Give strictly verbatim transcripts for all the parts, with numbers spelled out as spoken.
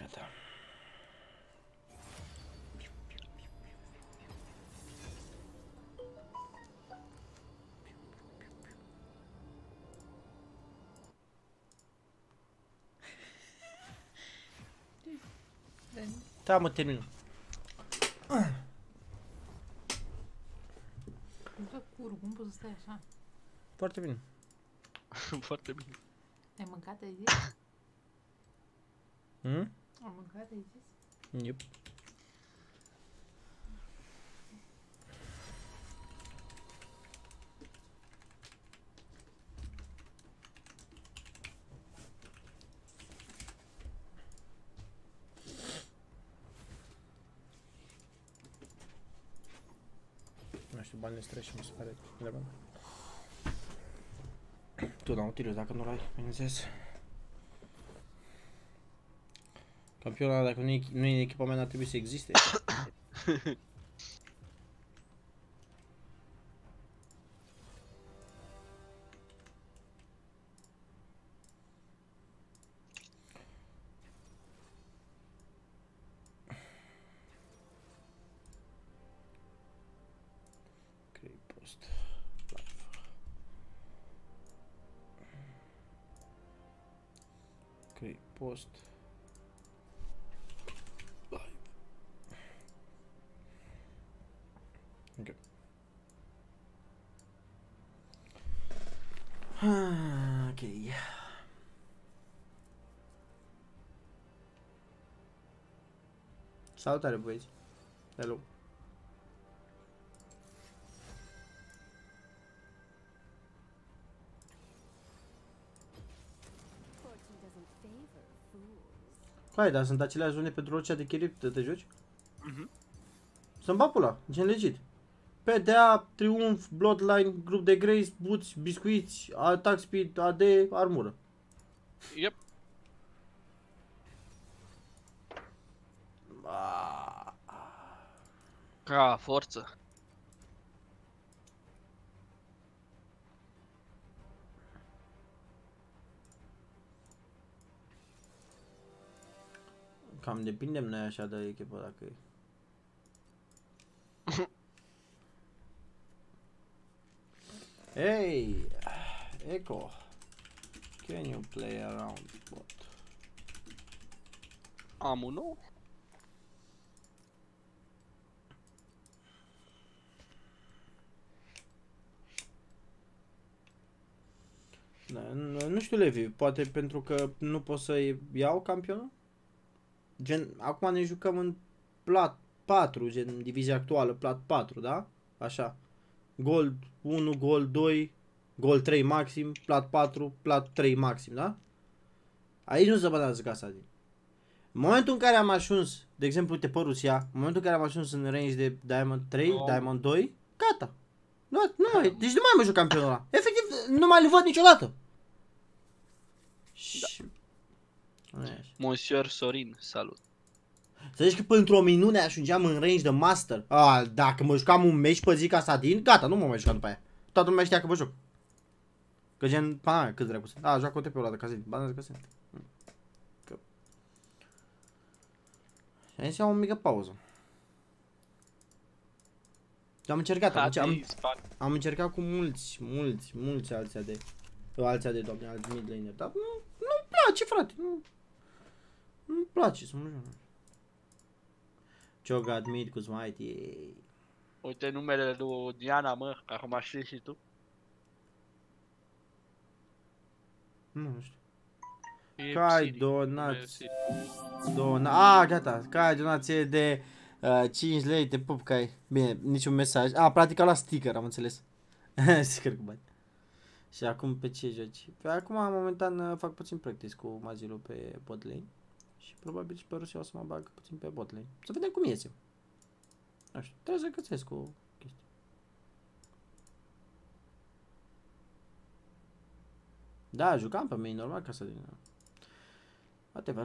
Gata. Da, mă, termin. Dă curul, cum poți să stai așa? Foarte bine. Foarte bine. Ai mâncat, ai zis? Hmm? Am mâncat, ai zis? Yep. Nu știu, bani stres și mi se pare relevant. Tu da utilul dacă nu l-ai, bineînțeles. Campionul ăla, dacă nu e, nu e în echipament, ar trebui să existe. Create post. Create post. Ok. Ah, ok. Salutare, băieți. Hello. Hai, dar sunt aceleași zone pentru orice de chirip te, te joci? Mhm. Sunt papula, gen legit. P D A, Triumph, Bloodline, grup de Grace, buți, biscuiți, attack speed, A D, armură. Yep. Ah. Ca forță. Cam depindem noi așa de echipă dacă e. Hey, Echo, can you play around bot? Am un nou. Da, nu, nu știu, Levi, poate pentru că nu pot să iau campionul? Gen, acum ne jucăm în plat patru, gen divizia actuală, plat patru, da? Așa. Gold unu, Gold doi, Gold trei maxim, plat patru, plat trei maxim, da? Aici nu se batează casa din. În momentul în care am ajuns, de exemplu, uite pe Rusia, în momentul în care am ajuns în range de Diamond trei, Oh. Diamond doi, gata. Nu, nu, deci nu mai mă joc campionul ăla. Efectiv, nu mai le văd niciodată. Da. Și... Nu e așa. Monsieur Sorin, salut. Să zici că pentru o minune ajungeam în range de master. A, dacă mă jucam un meci pe zi ca Sadin, gata, nu mă mai jucam după aia. Toată lumea știa că mă joc. Că gen, pana mea, cât dracu sunt. A, joacă O T P-ul ăla de Casin, bani că sunt. Că... Și aici am o mică pauză. Am încercat, am, încercat, am, am încercat cu mulți, mulți, mulți alții de... Alții de, doamne, alți mid laner, dar nu, nu-mi place, frate, nu... Nu-mi place să mă joc. Ciogat mid cu smite, yay. Uite numele lui Diana, mă, acum știi și tu. Nu, nu știu. E Că ai Siri, donat, nume Siri. dona, a, gata, că ai donație de uh, cinci lei, te pup, că ai, bine, niciun mesaj, a, practic la sticker, am înțeles, sticker cu bani. Și acum pe ce joci? Pe acum, momentan, uh, fac puțin practice cu Mazilu pe bot lane și probabil și pe Rusia o să mă bag puțin pe bot lane, să vedem cum iese. Nu știu, trebuie să cățesc cu chestii. Da, jucam pe main, normal ca să din... Whatever.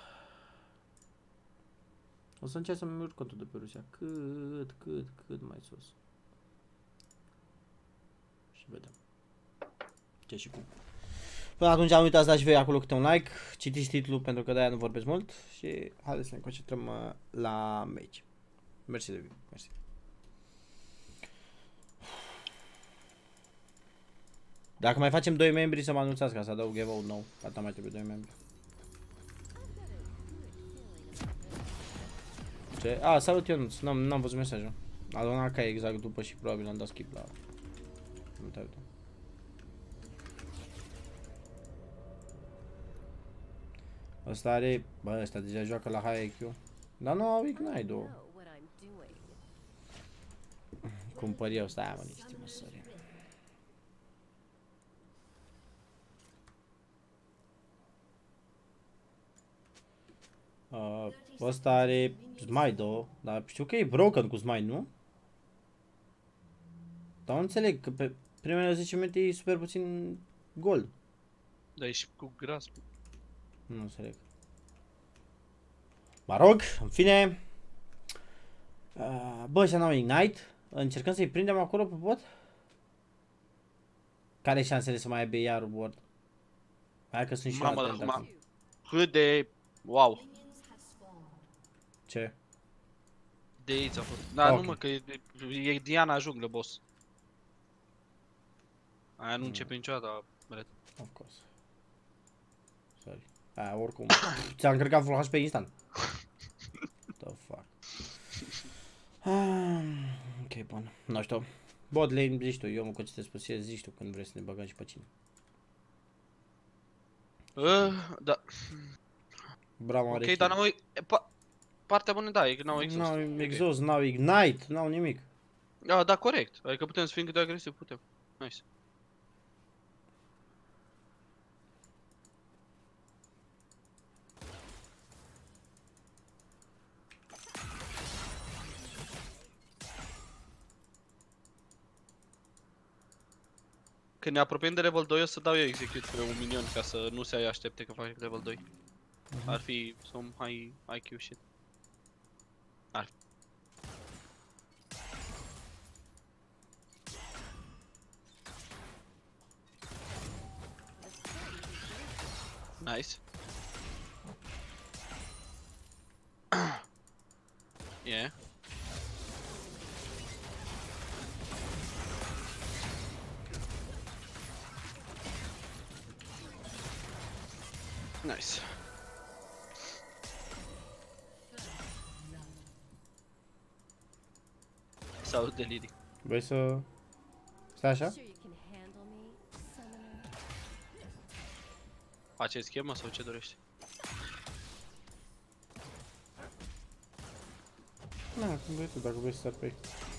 O să încerc să-mi urc contul de pe Rusia. Cât, cât, cât mai sus. Și vedem. Ce și cum. Până atunci am uitat să dați voi acolo câte un like, citiți titlul pentru că de-aia nu vorbesc mult și haideți să ne concentrăm uh, la meci. Mersi de viu, mersi. Dacă mai facem doi membri să mă anunțați ca să adaug give-out nou, atâta mai trebuie doi membri. Ce? A, salut Ionuț, n-am văzut mesajul. A donat ca exact după și probabil am dat skip la... Nu te uită. Ăsta are... Bă, ăsta deja joacă la high I Q. Dar nu au ignite-ul. Cumpăr eu, stai mă, niște măsări. Uh, ăsta are smite-ul, dar știu că e broken cu smite, nu? Dar nu înțeleg, că pe primele zece minute e super puțin gold. Da, e și cu gras. Nu înțeleg. Mă rog, în fine. Uh, bă, ăștia n-au ignite. Încercăm să-i prindem acolo pe bot? Care e șansele să mai aibă iar ward? Hai că sunt și Mamă, atent acum. acum. Cât de... Wow. Ce? De aici a fost. Da, Ok. nu mă, că e, e Diana junglă, boss. Aia nu începe niciodată, bret. Of course. Sorry. Aia, oricum. Ți-am încărcat full H P instant. The fuck. Ah, ok, bun. Nu știu. Bot lane, zici tu, eu mă concentrez pe ție, zici tu când vrei să ne băgăm și pe cine. Uh, da. Bravo, are Ok, dar n-au... Pa, partea bună, da, e că n-au exhaust. N-au Ok. exhaust, n-au ignite, n-au nimic. Da, da, corect. Adică putem să fim cât de agresiv putem. Nice. Când ne apropiem de level doi o să dau eu execute pe un minion ca să nu se aștepte că fac level doi. Uh-huh. Ar fi some high I Q shit. Ar fi. Nice. Yeah. Nice. Salut de Lily. Vrei să... Stai așa? Sure you can handle me, summoner. Face schemă sau ce dorești? Na, cum vrei tu, dacă vrei să sar pe ei.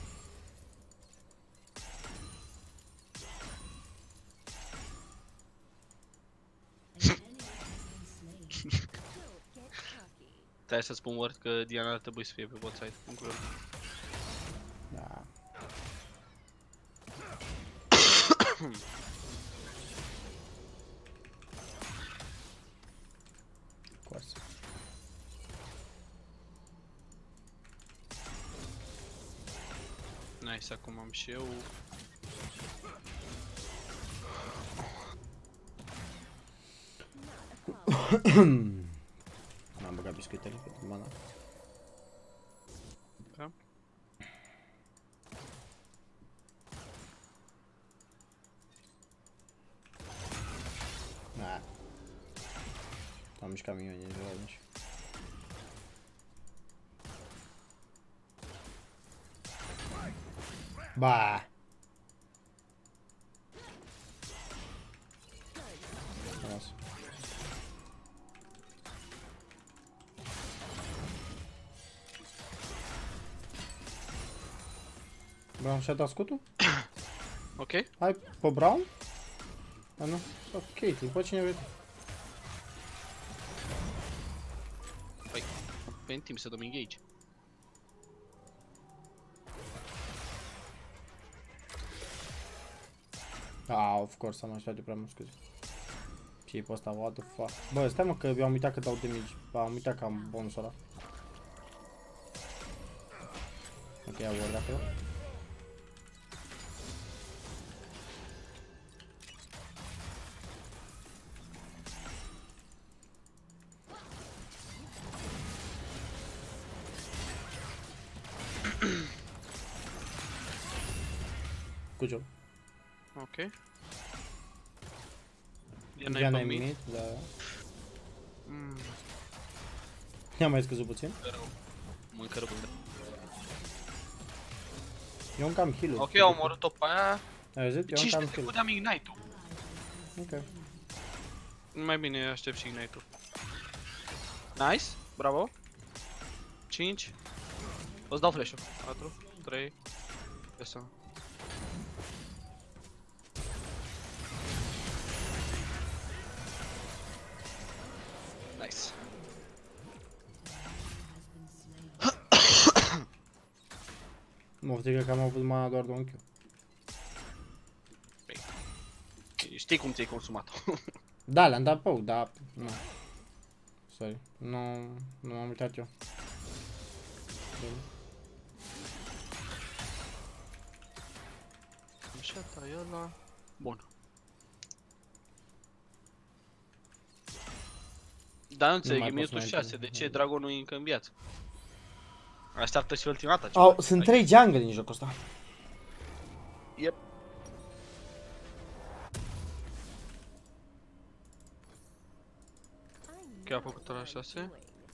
Don't get cocky. Stai să spun word că Diana ar trebui să fie pe bot side în curând. Da. Coasă. Nice, acum am și eu. N-am băgat biscuitele pentru mana. Da? Da. Am mișcat minionii de la nici. Ba. Las. Brown și-a dat scutul? Ok? Hai pe Brown? A, nu? Ok, după cine vrei tu. Păi, pe în timp să dăm engage. Ah, of course, am așteptat de prea mult, scuze. Ce e pe ăsta, what the fuck? Bă, stai mă că eu am uitat că dau damage. Ba, am uitat că am bonusul ăla. Ok, ia word acolo. Cu joc. Ok. Diana e Diana pe e mid. mid, da. Mm, I-a mai scăzut puțin. rău. Mâncă rău. Eu am cam heal-uri. Ok, au omorât-o pe aia. Ai auzit? Eu am cinci cam minute heal-uri. puteam ignite-ul. Ok. Mai bine aștept și ignite-ul. Nice, bravo. cinci. O-ți dau flash-ul. patru, trei. Asta. Nice. Mă frică că am avut mana doar de un Q. Știi cum ți-ai consumat-o. Da, le-am dat poke, dar... Nu. Sorry. Nu, nu m-am uitat eu. Bine. Așa, tai ăla. Bun. Dar nu înțeleg, mai e pot să minutul mai șase, intru. de ce dragonul e încă în viață? Așteaptă și ultimata ceva. Au, sunt trei jungle în jocul ăsta. Yep. I Că a know făcut what la I'm șase. doing.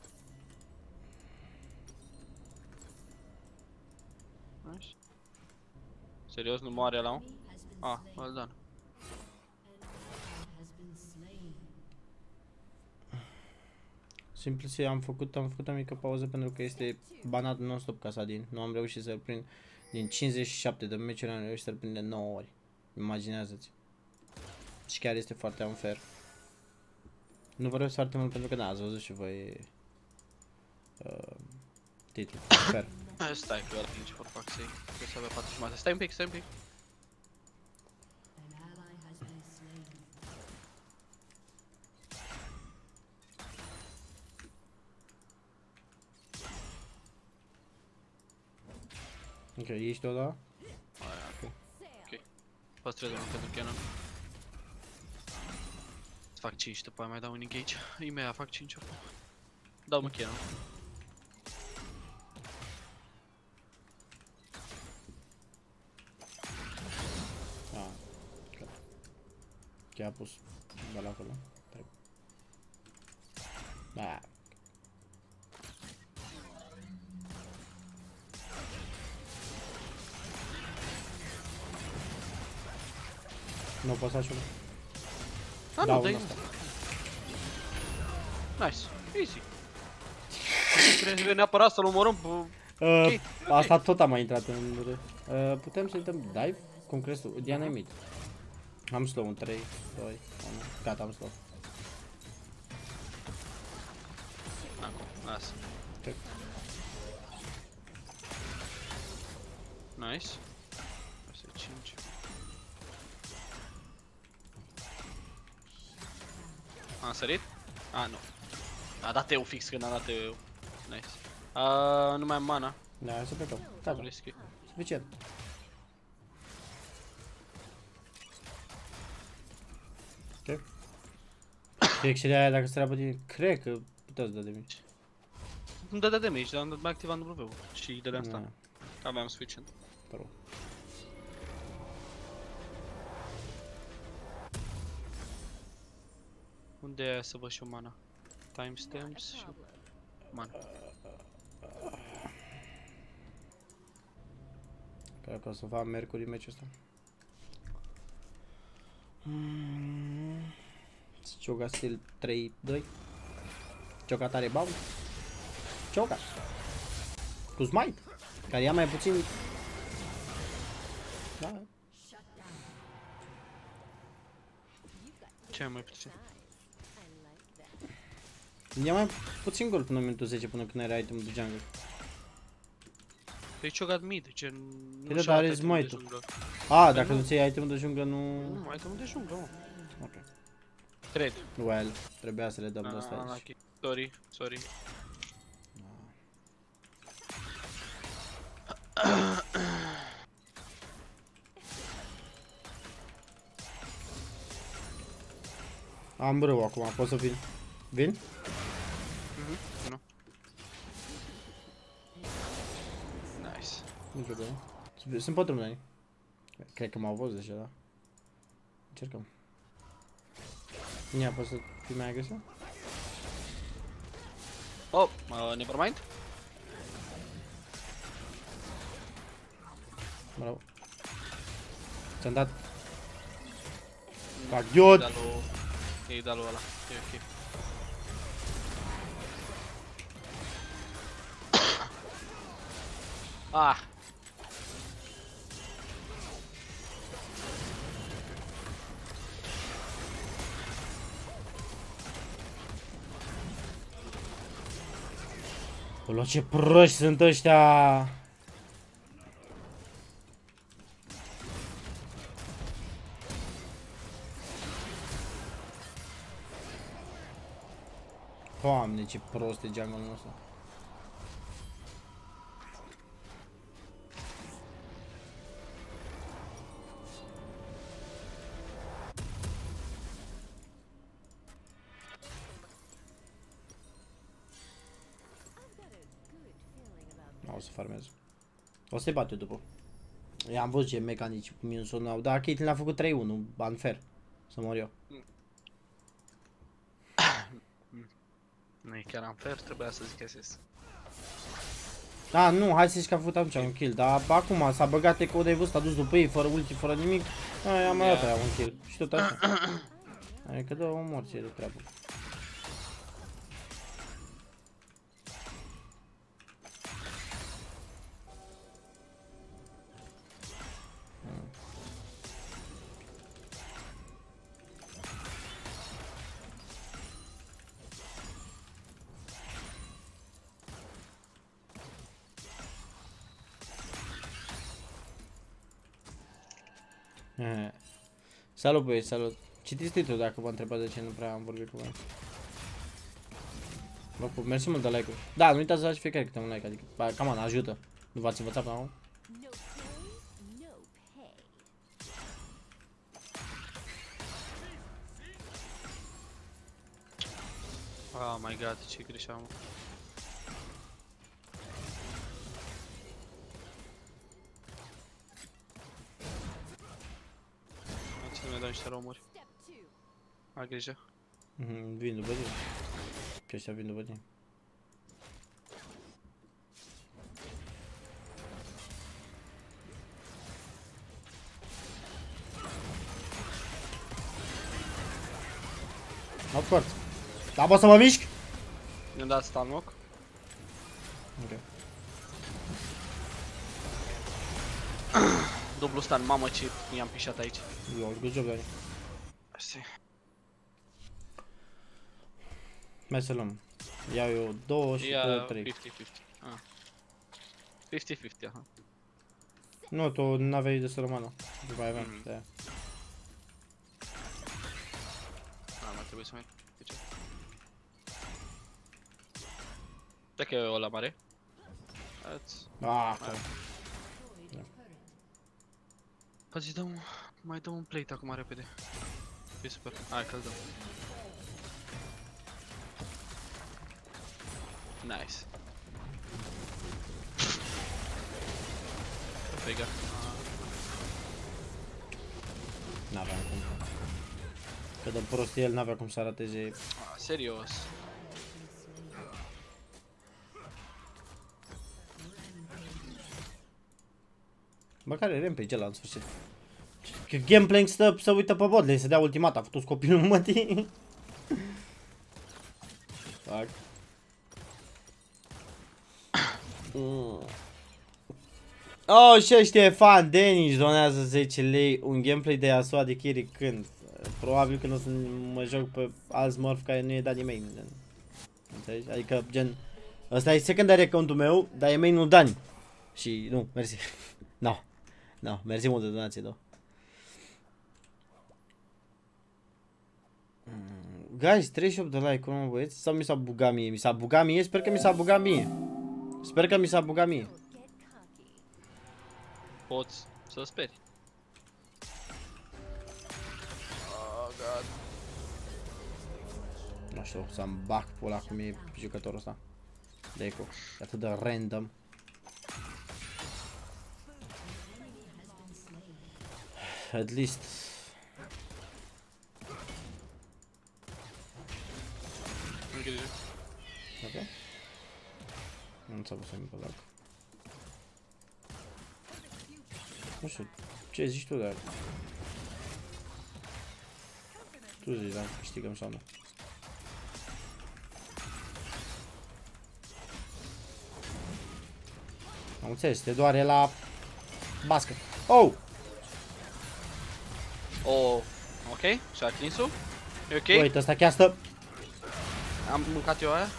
Nice. Serios, nu moare la un? Ah, well done. Simplu și am făcut, am făcut o mică pauză pentru că este banat non-stop Casadin. Nu am reușit să-l prind. Din cincizeci și șapte de meciuri am reușit să-l prind de nouă ori. Imaginează-ți. Și chiar este foarte unfair. Nu vorbesc foarte mult pentru că da, ați văzut și voi uh, titlul. Fair. Stai că ăla nici for fuck's sake. Trebuie să avea patru jumate. Stai un pic, stai un pic. Ok, ești o da? Aia, ok. Păstrez unul pentru cannon. Îți fac cinci, după aia mai dau un engage. Imediat fac cinci oricum. Dau-mă cannon. Ah, clar. Chiar a pus ăla acolo. Da. Nu poți să ajung. Ah, Da, nu, dai unul ăsta. Nice, easy. Trebuie neapărat să-l omorâm pe... Uh, Ok, asta tot am mai intrat în... Uh, putem să-i dăm dive? Cum crezi tu? Diana e mid. Am slow, un trei, doi, unu. Gata, am slow. Acum, lasă. Ok. Nice. Asta e cinci. Am sărit? A, nu. A dat eu fix când am dat eu. Nice. Uh, nu mai am mana. Da, hai să plecăm. Am Gata, risky. suficient. Ok. Și excelia aia dacă se la pe tine, cred că puteți da de mici. Nu dădea damage, dar am activat W-ul și dădeam Da, stun. Aveam suficient. te rog. Unde e aia să văd și o mana? Timestamps și mana. Cred că o să fac Mercury meciul ăsta. Mm. Cioga stil trei doi. Cioga tare bound. Cioga. Cu smite. Care ia mai puțin. Da. Ce ai mai puțin? Ia mai puțin gol până în minutul zece până când era itemul de jungle. Păi ce-o gat mid, ce Păi da, nu și-a dar are dat itemul de smite-ul. junglă. A, dacă nu. nu ți iei itemul de junglă nu... Nu, itemul de junglă, mă. Ok. Cred. Well, trebuia să le dăm de asta Ah, aici. ok. Sorry, sorry. Am brâu acum, pot să vin? Vin? Mhm, nu. Nice. Nu știu de. Sunt patru mâini. Cred că m-au văzut deja, da? Încercăm. Ia, poți să fii mai agresiv? Oh, uh, nevermind. Bravo. Ți-am dat. Fac iod! E dalul ăla. E ok. Ah! Olo, ce proști sunt ăștia! Doamne, ce prost e jungle-ul ăsta. O să farmez. O să-i bat eu după. I-am văzut ce mecanici cum mi sunau, dar Caitlyn a făcut trei unu, unfair. Să mor eu. Nu e chiar unfair, trebuia să zic S S. Da, nu, hai să zici că a făcut atunci un kill, dar acum s-a băgat eco de vârstă, a dus după ei, fără ulti, fără nimic. Aia am mai dat aia un kill. Și tot așa. Adică dă o morție de treabă. Salut băieți, salut. Citiți titlul dacă vă întrebați de ce nu prea am vorbit cu voi. Vă pup, mersi mult de like-uri. Da, nu uitați să dați fiecare câte un like, adică, cam an, ajută. Nu v-ați învățat până acum? Oh my god, ce greșeam. Ține mi-a dat niște romuri. Ai grijă. Mhm, vin după tine. Că ăștia vin după tine. Of course. Da, poți să mă mișc? Mi-am dat stun lock. Ok. Dublu stun, mamă ce mi-am pișat aici. Lol, good job, Dani. Mersi. Mai să luăm. Iau eu două și tu trei. cincizeci cincizeci. Ah. cincizeci cincizeci, aha. Nu, tu n-aveai de să rămână. După aia aveam, Mhm. de aia. Ah, mai trebuie să mai... De ce? Dacă e ăla mare. Ați... Ah, Poți dă un... Mai dă un plate acum repede. E super. Hai că-l dăm. Nice. Pega. n-aveam cum. Că de prost el n-avea cum să rateze. Ah, serios. Bă, care rampage ăla în sfârșit? Că Gameplank stă să uită pe botlane, să dea ultimata, a făcut copilul mătii. Fac. Mm. Oh, și ăștia fan, Denis donează zece lei, un gameplay de Yasuo de carry când? Probabil că nu o să mă joc pe alt smurf care nu e dat nimeni. Înțelegi? Adică gen, ăsta e secondary account-ul meu, dar e main-ul Dani. Și nu, mersi. No. No, mersi mult de donație, da. Guys, treizeci și opt de like, cum băieți? Sau mi s-a bugat mie? Mi s-a bugat mie? Sper că mi s-a bugat mie. Sper că mi s-a bugat mie. Poți să speri. Oh, god. Nu știu, să-mi bag pula cum e jucătorul ăsta. De eco. E atât de random. at least. În grijă. Ok. Nu ți-a pus nimic pe dacă. Nu știu, ce zici tu, dar... Tu zici, da, câștigăm sau nu. Am înțeles, te doare la... bască. Oh! Oh, ok, și-a atins-o. E ok? Uite, ăsta chiar stă... Am mâncat eu aia?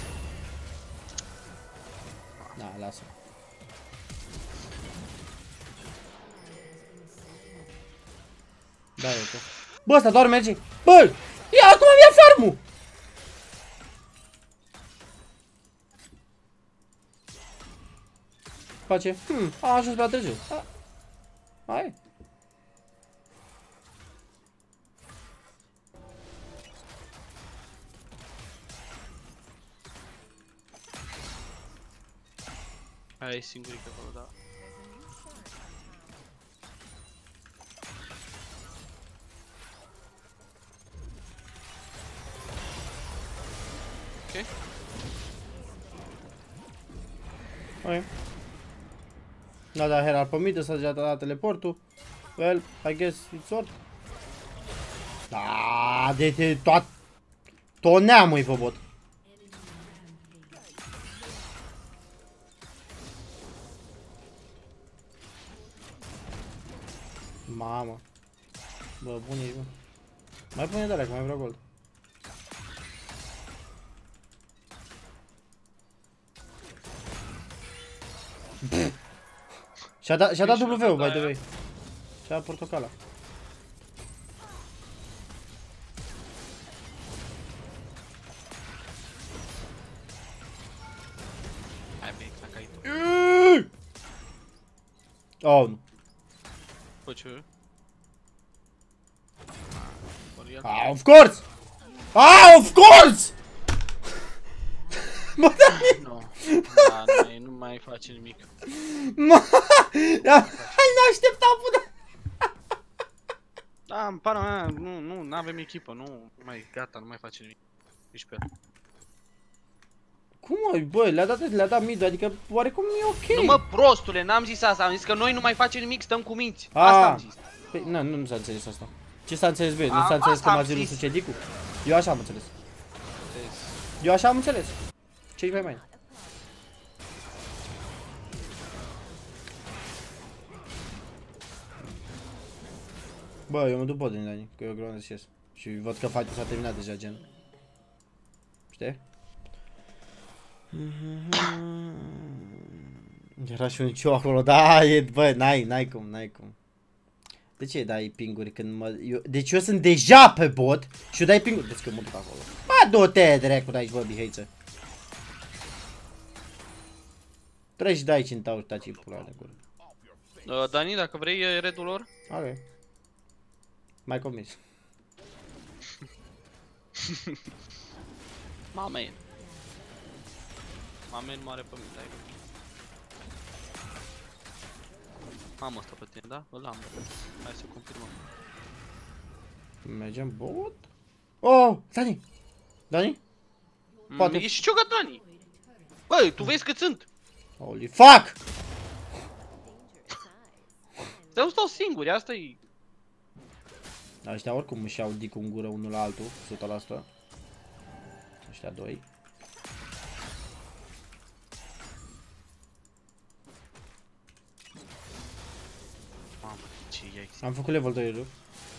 Da, lasă. Da, uite. Bă, ăsta doar merge. Bă! Ia, acum am ia farmul! Face. Hmm, am ajuns prea târziu. Ha. Hai. Aia e singurică acolo, da. Ok. Ok. Da, da, Herald pe mid, ăsta deja a dat teleportul. Well, I guess it's all. Da, de te toat... Tot neamul-i pe bot. Mamă. Bă, bun ești, bă. Mai pune de-alea, că mai vreau gold. Și-a dat, și-a dat W-ul, by the way. Și-a dat portocala. Hai, bine, s-a cait. Oh, nu. Bă, ce? Ah, of course! Ah, of course! Bă, da, Nu. Da, nu, nu mai face nimic. mă, da, n-așteptam până... Da, în pana mea, nu, nu, n-avem echipă, nu, mai, gata, nu mai face nimic. Ești pe el. Cum mă, bă, le-a dat, le-a dat mid, adică oarecum e ok. Nu mă, prostule, n-am zis asta, am zis că noi nu mai facem nimic, stăm cu minți. Ah. Asta am zis. Păi, nu, nu, nu s-a înțeles asta. Ce s-a înțeles, bine? Nu A, s-a înțeles că asta am m-a zis zis. Sucedicu? Eu așa am înțeles. Eu așa am înțeles. Ce-i mai mai? Bă, eu mă duc pot din Dani, că eu greu să ies. Și văd că fight-ul s-a terminat deja, gen. Știi? Era și un ciu acolo, da, e, bă, n-ai, n-ai cum, n-ai cum. De ce dai pinguri când mă... Eu, deci eu sunt deja pe bot și eu dai pinguri, deci că mă duc acolo. Ba, du-te dracu de aici, bă, biheiță. Treci de aici în tau, taci pula de gură. Uh, Dani, dacă vrei e redul lor. Ok. Mai convins. Mamen. Mamen mare pe mine, dai. Am asta pe tine, da? Îl am. Hai să confirmăm. Mergem bot? Oh, Dani! Dani? Poate. Mm, ești ciogat, Dani! Băi, tu vezi cât sunt! Holy fuck! Dar nu stau singuri, asta e... Ăștia oricum își iau dic în gură unul la altul, o sută la sută. Ăștia doi. Mamă, ce yikes. Am făcut level doi, rup.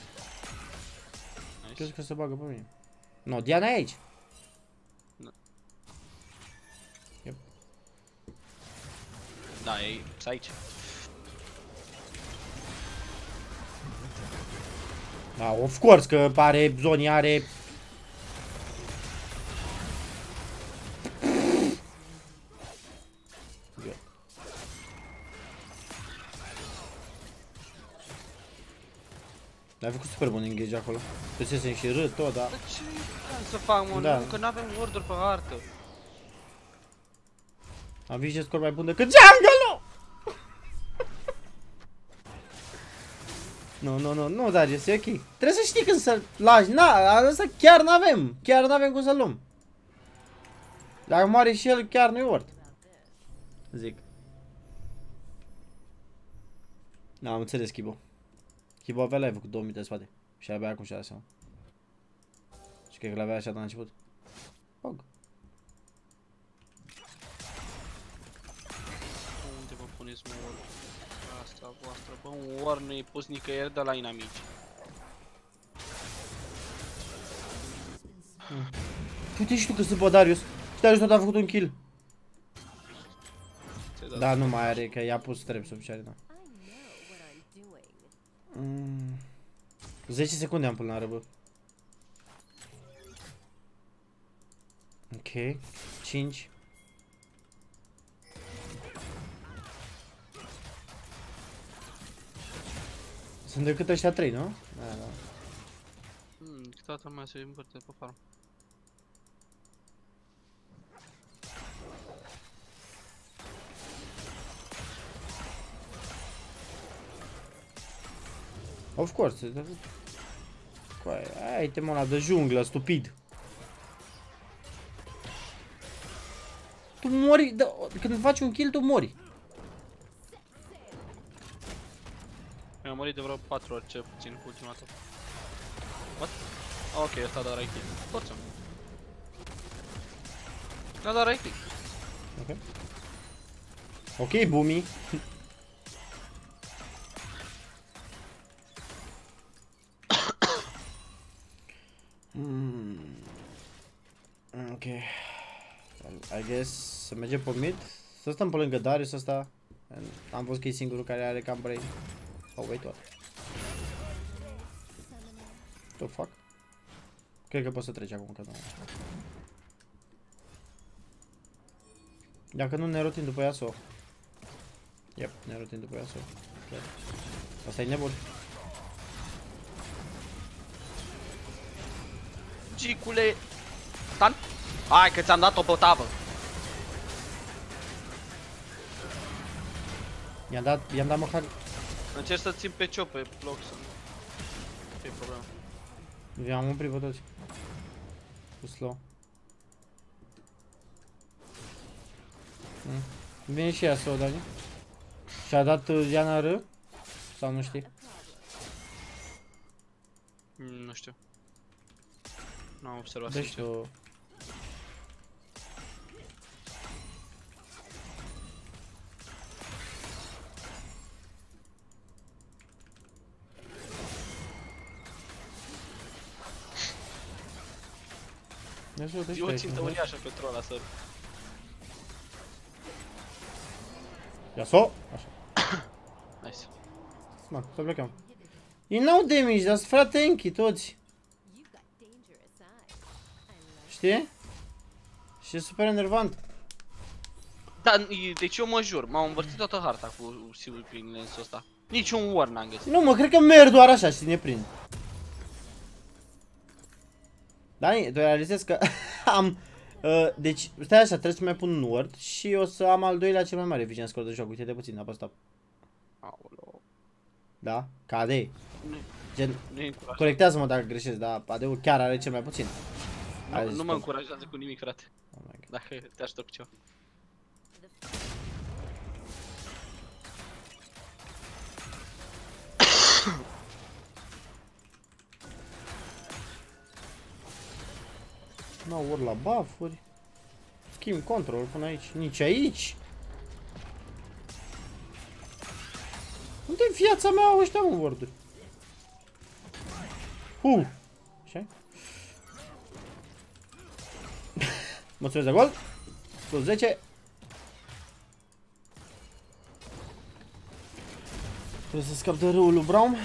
Nice. Crezi că se bagă pe mine. No, Diana e aici. Da, e aici. Da, of course că are Zoni, are... Ai făcut super bun engage acolo. Pusesem și râd tot, da. Dar ce vreau să fac, mă? Da. Nu, că n-avem order pe hartă. Am văzut scor mai bun decât jungle-ul! Nu, nu, nu, nu, Darius, e ok. Trebuie să știi când să lași. Na, asta chiar n-avem. Chiar n-avem cum să-l luăm. Dacă moare și el, chiar nu-i word. Zic. Da, am înțeles, Chibo. Chibo avea live cu două minute în spate. Și abia acum și-a dat seama. Și cred că l-avea așa de la început. Pog. Unde vă puneți, mă, ward? Asta voastră, bă, un ward nu-i pus nicăieri de la inamici. Uite și tu că sunt pe Darius. Și Darius tot a făcut un kill. Ți-ai dat Da, nu mai are, că i-a pus trap oficial, da. I know what I'm doing. Mm. zece secunde am până la răbă. Ok. cinci. Sunt decât ăștia trei, nu? Da, da. Hmm, toată lumea se împărte pe farm. Of course. Coaie, ai temul ăla de junglă, stupid. Tu mori, da, când faci un kill, tu mori. Mi-am murit de vreo patru ori, cel puțin, cu ultima dată. What? Ah, ok, ăsta a dat right click. Forță. A dat right click. Ok. Ok, Boomy. mm. Ok. I guess să mergem pe mid. Să stăm pe lângă Darius ăsta. Am văzut că e singurul care are cam brain. Oh, wait, what? The fuck? Cred că poți să treci acum, că nu. Dacă nu ne rotim după Yasuo. Yep, ne rotim după Yasuo. Okay. Asta e nebun. Gicule! Stan? Hai că ți-am dat o potavă! I-am dat, i-am dat măcar... Încerc să țin pe cio pe bloc să nu... Ce-i problema? I-am oprit pe toți. Cu slow. Mm. Vine și Yasuo, Dani. Și-a dat uh, Diana R? Sau nu știi? Mm, nu știu. Nu am observat Deci sincer. tu... Yasuo, deci E o pe țintă aici, uriașă pentru ăla să... Yasuo! Așa. Nice. Mă, să plecăm. Ei n-au damage, dar sunt frate închi toți. You've got dangerous eyes. I love Știi? Și e super enervant. Da, e- deci eu mă jur, m-am învârtit toată harta cu sigur prin lensul ăsta. Niciun war n-am găsit. Nu, mă, cred că merg doar așa și ne prind. Dani, tu realizezi că am... Uh, deci, stai așa, trebuie să mai pun un word și o să am al doilea cel mai mare vision score de joc. Uite-te puțin, apă stop. Aoleu. Da? Ca A D. Nu, Gen, nu e încurajat. corectează-mă dacă greșesc, dar A D-ul chiar are cel mai puțin. Nu, Hai, nu stop. mă încurajează cu nimic, frate. Oh my God. Dacă te aștept cu ceva. Nu, ori la buff-uri. Schimb control până aici. Nici aici. Unde-i viața mea ăștia, mă, word-uri? Hu! Așa? Mulțumesc de gol. Plus zece. Trebuie să scap de râul lui Braum.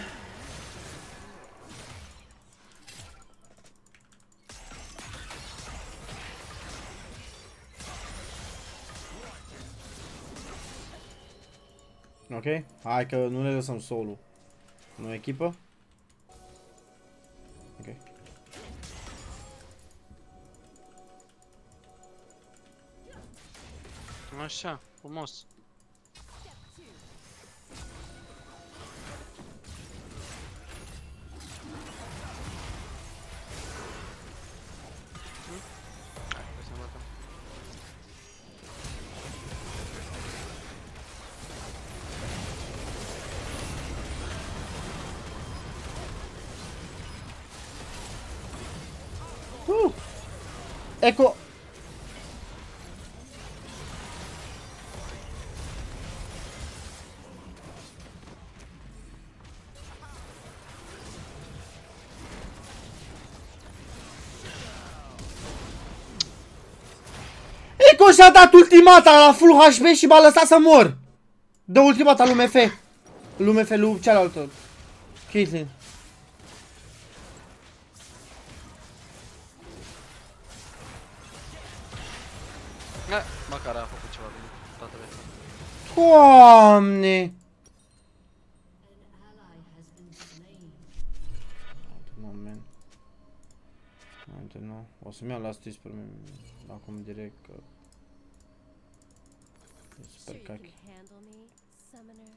Ok, hai că nu le lăsăm solo. Nu echipă. Ok. Așa, frumos. Eco. Eco și-a dat ultimata la full H P și m-a lăsat să mor. Dă ultimata lui M F. Lui M F, lui cealaltă. Caitlyn. Eh, măcar a făcut ceva bine toată viața. Doamne! Moment. Uite, nu. O să-mi iau la stis pe mine acum direct că... E super Sure you cachi. can handle me, summoner.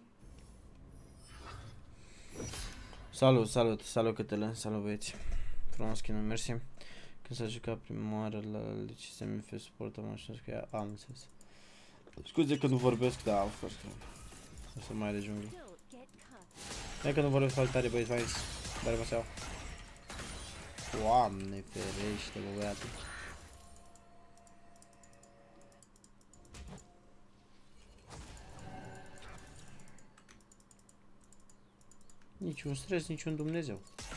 Salut, salut, salut Cătălin, salut băieți. Frumos skin, mersi. Când s-a jucat prima oară la liceu M F Sport, am așa că ea am înțeles. Scuze că nu vorbesc, da, of course. O să mai de jungle. Don't get caught. E că nu vorbesc foarte tare, băieți, mai dar vă seau. Doamne ferește, bă, băiatul. Niciun stres, niciun Dumnezeu.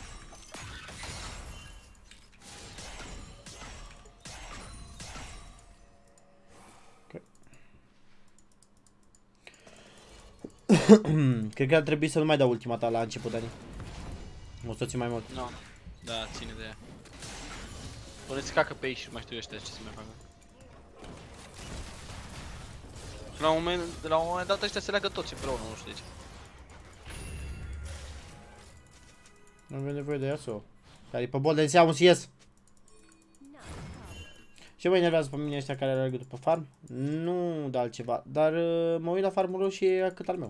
Okay. Cred că ar trebui să nu mai dau ultima ta la început, Dani. O să ții mai mult. Nu. No. Da, ține de ea. Până ți cacă pe ei și mai știu ăștia ce să mai facă. La un moment, la un moment dat ăștia se leagă toți împreună, nu știu de ce. Nu avem nevoie de Yasuo. Care e pe bol de seamă și ies. Ce mă enervează pe mine ăștia care alergă după farm? Nu de altceva, dar uh, mă uit la farmul lor și e cât al meu.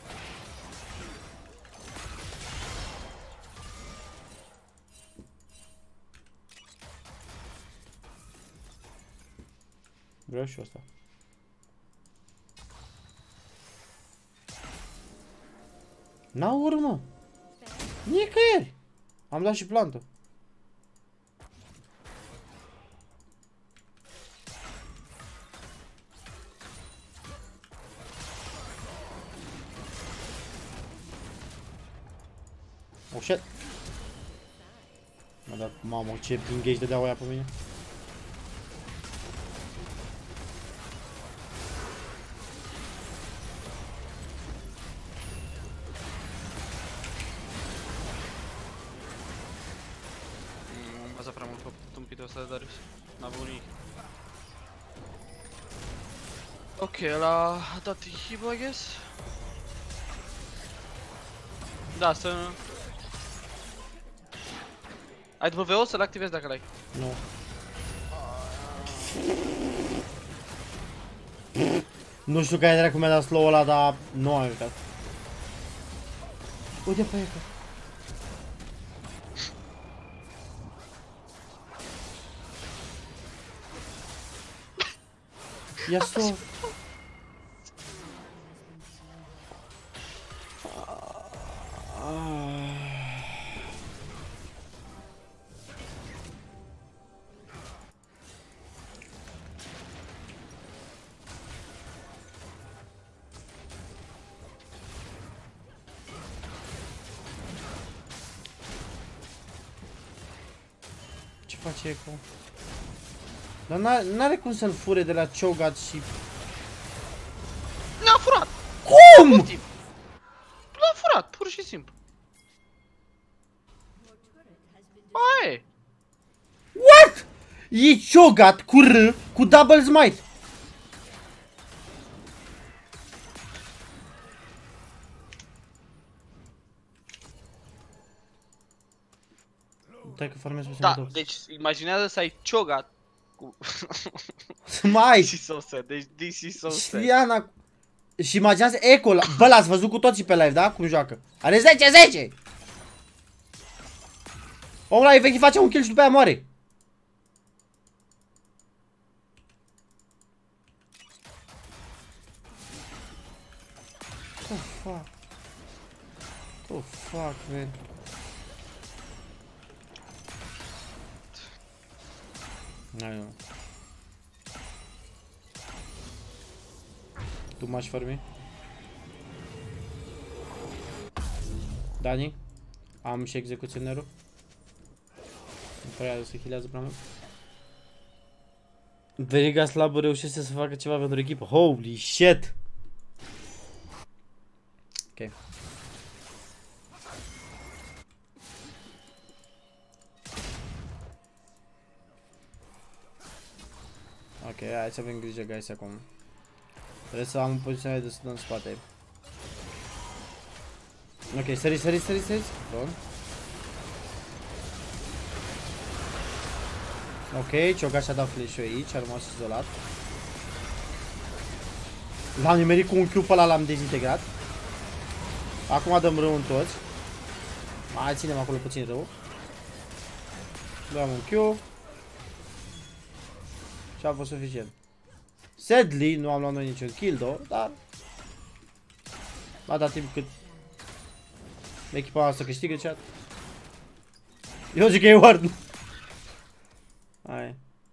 Vreau și asta. N-au urmă. Nicăieri. Am dat și plantă. Oh shit. M-a dat, mamă, ce engage dădeau aia pe mine. Am bazat prea mult pe tâmpitul ăsta de Darius. N-a avut nimic. Ok, ăla a dat inhib, I guess. Da, să... Ai W O să-l activezi dacă l-ai. Nu. Nu știu care dracu mi-a dat slow-ul ăla, dar nu am uitat. Uite pe ăsta. Yasuo. Ce face Eco? Dar n-are cum să-l fure de la Cho'Gath și... L-a furat! Cum? L-a furat, pur și simplu. Aia e. What? E Cho'Gath cu R, cu double smite. Stai că farmez pe Da, sănătos. deci imaginează să ai Cho'Gath cu... Mai! This is so sad, deci this is so sad. Știana... Și imaginează Eco, la... Bă, l-ați văzut cu toții pe live, da? Cum joacă. Are zece zece! Omul ăla efectiv face un kill și după aia moare. Oh, fuck. Oh, fuck, man. Hai, nu. Tu m-aș farmi? Dani? Am și execuționerul. Nu prea să healează prea mult. Veriga slabă reușește să facă ceva pentru echipă. Holy shit! Ok. Ok, hai să avem grijă, guys, acum. Trebuie să am o poziționare de să dăm în spate. Ok, săriți, săriți, săriți, săriți. Bun. Ok, Cioga și-a dat flash-ul aici, a rămas izolat. L-am nimerit cu un Q pe ăla, l-am dezintegrat. Acum dăm rău în toți. Mai ținem acolo puțin rău. Dăm un Q. Și a fost suficient. Sadly, nu am luat noi niciun kill, dar m-a dat timp cât echipa noastră câștigă chat. Eu zic că e Ward. Hai.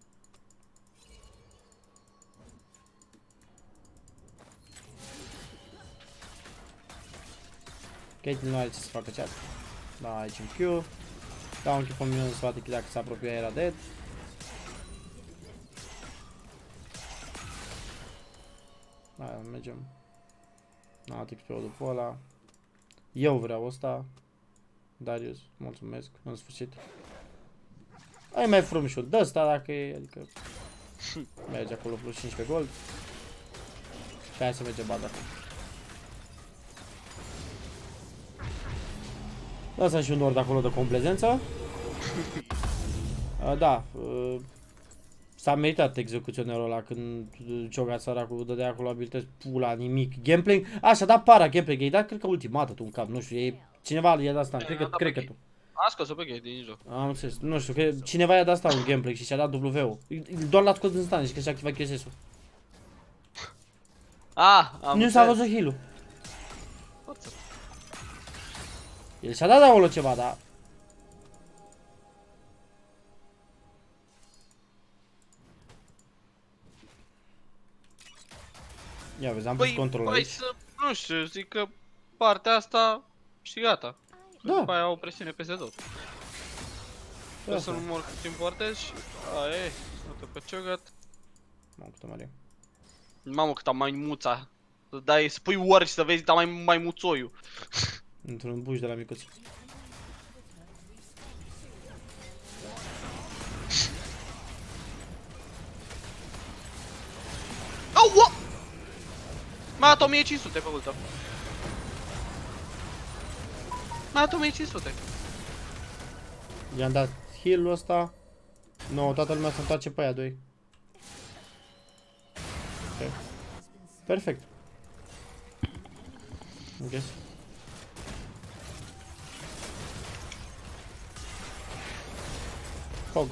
Caitlyn nu are ce să facă chat. Da, aici un Q. Dau un Q pe mine să poate că dacă se apropia era dead. Hai, mergem. N-a tip pe o după ăla. Eu vreau ăsta. Darius, mulțumesc, în sfârșit. Ai mai frum și-o de ăsta dacă e, adică merge acolo plus cincisprezece gold. Și hai să mergem bada. Lasă și un nord acolo de complezență. uh, Da, uh, s-a meritat execuționerul ăla când Cioga săracul dădea acolo abilități, pula, nimic. Gameplay, așa, da, para gameplay, i-ai dat, cred că ultimată tu în cap, nu știu, e, cineva i-a dat asta, cred că, cred că tu. A scos-o pe gate din joc. Am înțeles, nu știu, că cineva i-a dat asta un gameplay și și-a dat W-ul. Doar l-a scos din stand și că și-a activat Q S S-ul. Ah, am Nu s-a văzut heal-ul. El și-a dat acolo ceva, dar... Ia vezi, am pus control aici. Să, nu știu, zic că partea asta și gata. Da. După aia au presiune peste tot. Trebuie să nu mor cât timp poartezi și... Aia e, să pe Ciogat. Mamă, câtă mare. Mamă, câta maimuța. Să dai, să pui ori și să vezi, da mai maimuțoiul. Într-un buș de la micuț. Oh, what? M-a dat o mie cinci sute pe ultă. M-a dat o mie cinci sute. I-am dat heal-ul ăsta. No, toată lumea să întoarce pe aia doi. Ok. Perfect. Ok. Fog.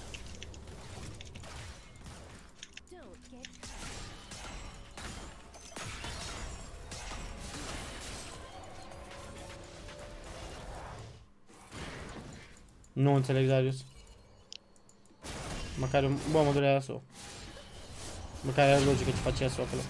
Nu înțeleg, Darius. Măcar, bă, mă durea Yasuo. Măcar are logică ce face Yasuo acolo.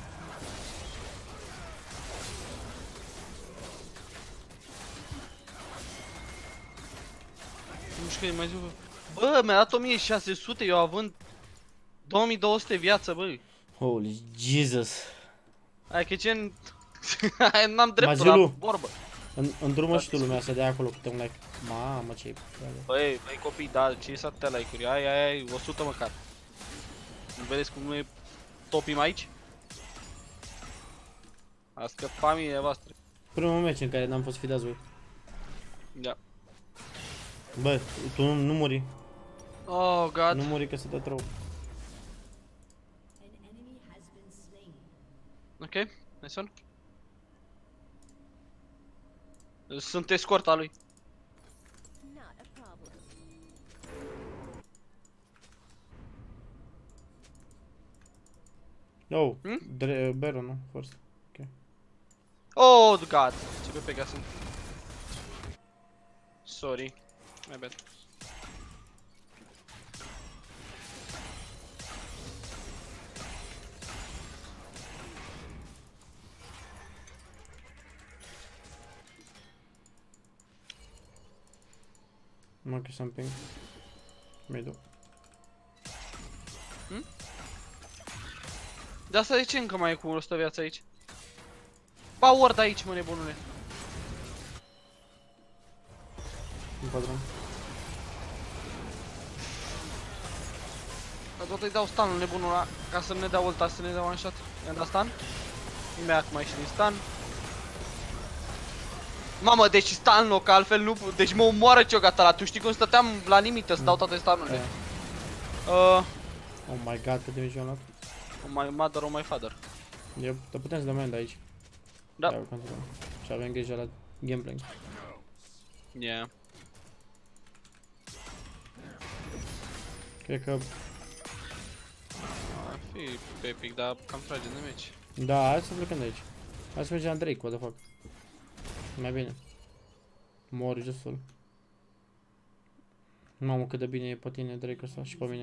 Nu știu că e mai zic. Bă, mi-a dat o mie șase sute, eu având două mii două sute viață, băi. Holy Jesus. Hai că gen... N-am dreptul la vorbă. În drumă și tu lumea să dea acolo câte un like. Mamă, ce-i... Băi, băi copii, da, ce s-a atâtea like-uri? Ai, ai, ai, o sută măcar. Nu vedeți cum nu e topim aici? A scăpat familia voastră. Primul meci în care n-am fost fidați voi. Da. Bă, tu nu, nu muri. Oh, God. Nu muri că se dă rău. Ok, nice one. Sunt escorta lui. Oh, hmm? Baron, nu? Forse. Ok. Oh, God. Ce pe pega sunt. Sorry. My bad. Monkey something. Middle. Hmm? De asta de ce încă mai e cu o sută viață aici? Ba ward aici, mă, nebunule. Un patron. Dar tot îi dau stun-ul nebunul ăla, ca să ne dea ulta, să ne dea one shot. I-am dat stun. Imediat mai și din stun. Mamă, deci stun loc, altfel nu... Deci mă omoară ciogata ăla, tu știi cum stăteam la limită să dau toate stun-urile. Uh, Oh my god, cât de mici am luat. oh my mother, oh my father. Yep, dar putem să dăm end aici. Da. Ia, continuăm. Și avem grijă la gameplay. Yeah. Cred că... Ar fi epic, dar cam trage de meci. Da, hai să plecăm de aici. Hai să mergem la Drake, what the fuck. Mai bine. Mor just full. Mamă, cât de bine e pe tine Drake ăsta și pe mine.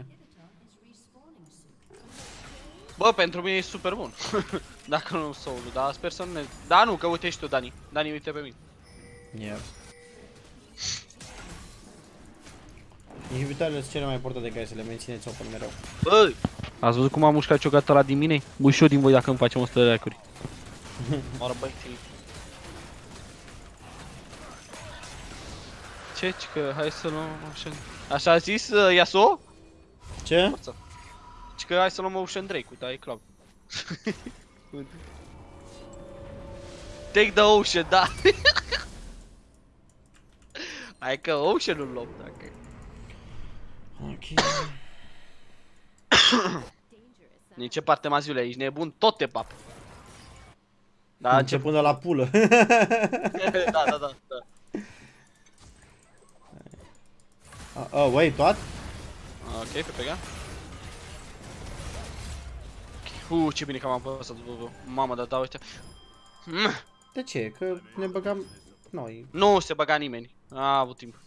Bă, pentru mine e super bun. Dacă nu solo, dar sper să nu ne... Da, nu, că uite și tu, Dani. Dani, uite pe mine. Yeah. Inhibitoarele sunt cele mai importante care să le mențineți open mereu. Băi! Ați văzut cum am mușcat ciogata ăla din mine? Ușor din voi dacă îmi facem o sută de like-uri. Moară băieții. Ce? Ce că hai să luăm Ocean... Așa a zis uh, Yasuo? Ce? Ce că hai să luăm Ocean Drake, uite, ai club. Take the Ocean, da! Hai că Ocean-ul luăm, dacă... Ok. Din ce parte maziule, ești nebun? Tot te pap. Da, Da, încep... începând de la pulă. da, da, da, da. Oh, oh, wait, what? Ok, pe pega. Uh, ce bine că m-am păsat, mamă, dar da, uite. Mm. De ce? Că ne băgam noi. Nu se băga nimeni, a avut timp.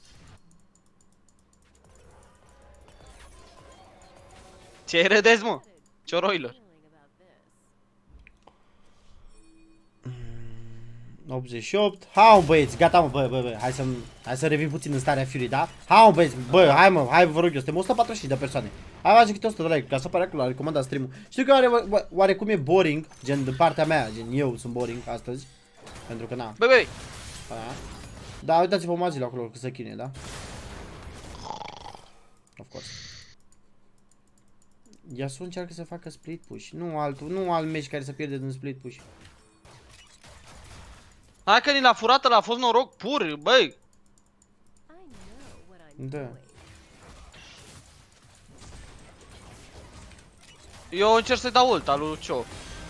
Ce râdeți, mă? Cioroilor. optzeci și opt. Hai, băieți, gata, mă, bă, bă, bă. Hai să hai să revin puțin în starea Fury, da? Hai, băieți, bă, hai, mă, hai, vă rog eu, suntem o sută patruzeci și cinci de persoane. Hai, facem câte o sută de like, ca să pare acolo, recomanda stream-ul. Știu că oare, oarecum e boring, gen de partea mea, gen eu sunt boring astăzi. Pentru că na. Băi, băi. Da, uitați-vă mazile acolo, că se chinuie, da? Of course. Yasuo încearcă să facă split push, nu altul, nu alt meci care să pierde din split push. Hai că ni l-a furat, ăla a fost noroc pur, băi. Da. Eu încerc să-i dau ulta lui Cio.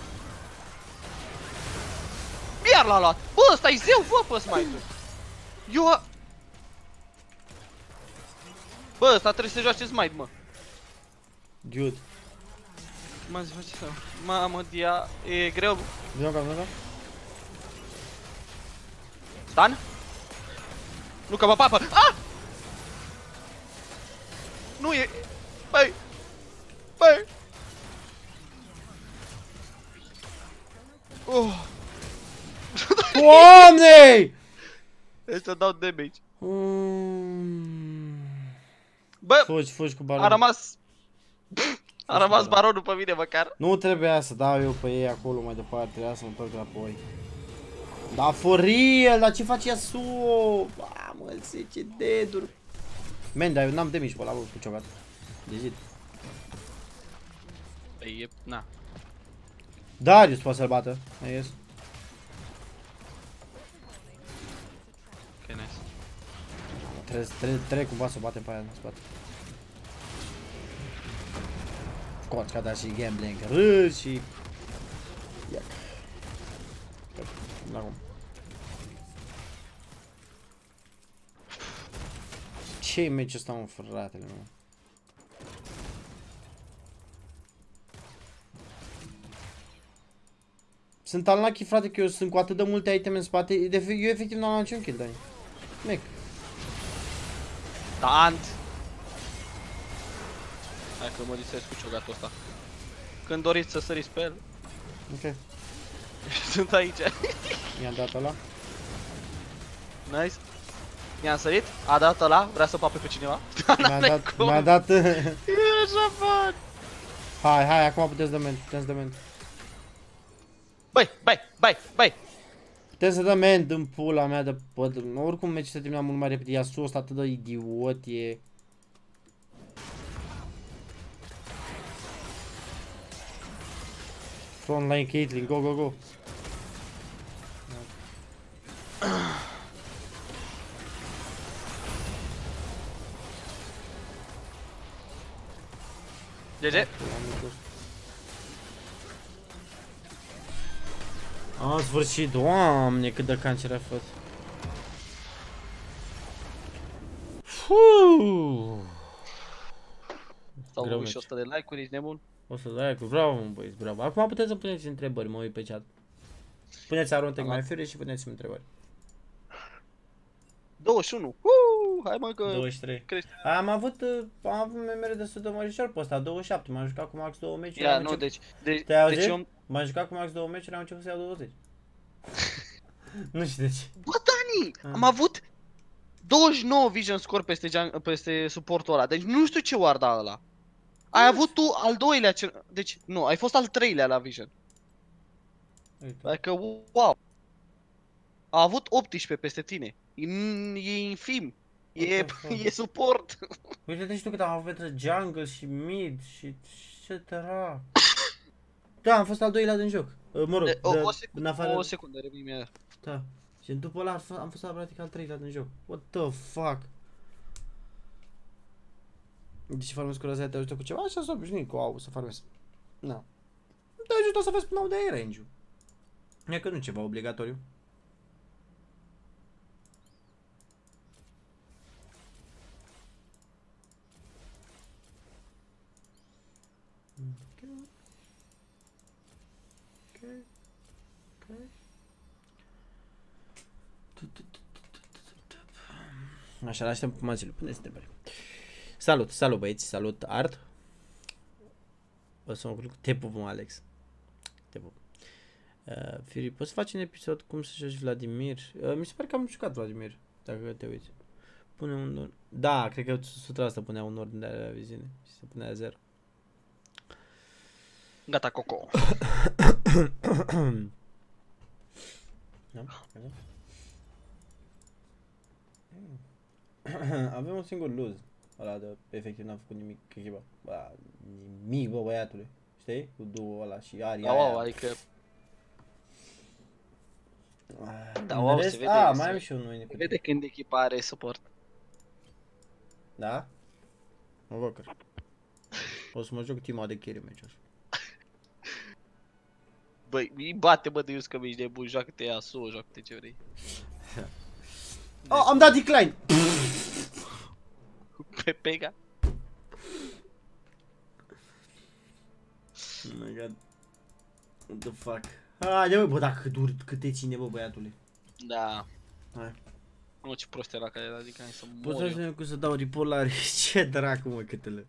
Iar l-a luat. Bă, ăsta-i zeu, bă, pe smite-ul. Eu a... Bă, ăsta trebuie să joace smite, mă. Dude. Mă zi, face să... Mamă, dia... E greu. Vino ca, vino ca. Stan? Nu că mă papă. Ah! Nu e... Băi! Băi! Oh! Doamne! Trebuie să dau damage. Mm. Bă! Fugi, fugi cu A baronul. rămas... A rămas baronul pe mine măcar. Nu trebuia să dau eu pe ei acolo mai departe, trebuia să mă întorc înapoi. Da, for real, dar ce face Yasuo? Mamă, zece deaduri. Man, dar eu n-am damage pe ăla, bă, cu ciogat. Legit. Păi e... na. Darius poate să-l bată, I guess. Ok, nice. Trebuie, trebuie, trebuie cumva să o batem pe aia în spate. Of course, că a dat și gambling, râs și... Iac. Acum. Ce-i meciul ăsta, mă, fratele meu? Sunt unlucky, frate, că eu sunt cu atât de multe iteme în spate. Eu efectiv n-am luat niciun kill, Dani. Mec. Tant! Hai că mă distrez cu ciogatul ăsta. Când doriți să săriți pe el. Ok. Sunt aici. I-am dat ăla. Nice. I-am sărit, a dat ăla, vrea să pape pe cineva. Mi-a dat, mi-a dat... E așa fan. Hai, hai, acum putem să dăm end, putem să dăm end. Băi, băi, băi, băi. Putem să dăm end în pula mea de pod. Oricum meciul se termina mult mai repede, Yasuo ăsta atât de idiot e. Frontline Caitlyn, go, go, go. G G. A, în sfârșit, doamne, cât de cancer a fost. Fuuu. S-au Greu făcut și meci. o sută de like-uri, ești nebun? O să dai cu bravo, mă, băieți, bravo. Acum puteți să puneți întrebări, mă uit pe chat. Puneți Aron Tech mai Fury și puneți-mi întrebări. douăzeci și unu. Uuu, hai mă că... douăzeci și trei. crește. Am avut, uh, am avut memere destul de mărișor pe ăsta, douăzeci și șapte. M-am jucat cu max două meciuri. Ia, am nu, început- deci... deci Te-ai auzit? deci eu... M-am jucat cu max două meciuri, am început să iau douăzeci. Nu știu de ce. Bă, Dani! Ah. Am avut douăzeci și nouă vision score peste, jung- peste suportul ăla. Deci nu știu ce warda ăla. Ai avut tu al doilea cel... Deci, nu, ai fost al treilea la vision. Uite. Adică, wow. A avut optsprezece peste tine. E, e infim. E, What the fuck? e suport. Uite-te și tu cât am avut între jungle și mid și ce drac. Da, am fost al doilea din joc. Uh, Mă rog, De, o, de, o, în secundă, afară... o secundă, revin imediat. Da. Și după ăla am fost- am fost practic al treilea din joc. What the fuck? Deci farmezi cu razia te ajută cu ceva? Așa s-a obișnuit cu au să farmezi. Na. Te ajută să vezi până unde e range-ul. E că nu e ceva obligatoriu. Ok. Ok. Ok. Așa, așteptăm cu mazilul. Puneți întrebări. Salut, salut băieți, salut Art. O să mă culc cu te pupăm, Alex. Te pup. Uh, Fury, poți să faci un episod cum să joci Vladimir? Uh, mi se pare că am jucat Vladimir, dacă te uiți. Pune un ordine. Da, cred că o sută la sută punea un ordine de la viziune și se punea zero. Gata, Coco. Da? Avem un singur lose. Ăla de efectiv n-am făcut nimic echipa. Bă, nimic, bă, băiatule. Știi? Cu duo ăla și Aria Da, wow, aia. adică... Ah, Da, în wow, rest, se vede, a, se mai am și unul. Se vede când echipa are suport. Da? Mă văcăr. O să mă joc team de carry meciul ăsta. Băi, îi bate, bă, de ius că mi-ești nebun, joacă-te Yasuo, joacă-te ce vrei. Oh, am dat decline! Pe Pega. Oh my god. What the fuck? Haide bă, bă, dacă dur, cât te ține bă băiatule. Da. Hai. Nu, ce prost era care era, adică hai să Poți mor să eu. vedem cum să dau report la ce dracu mă câtele.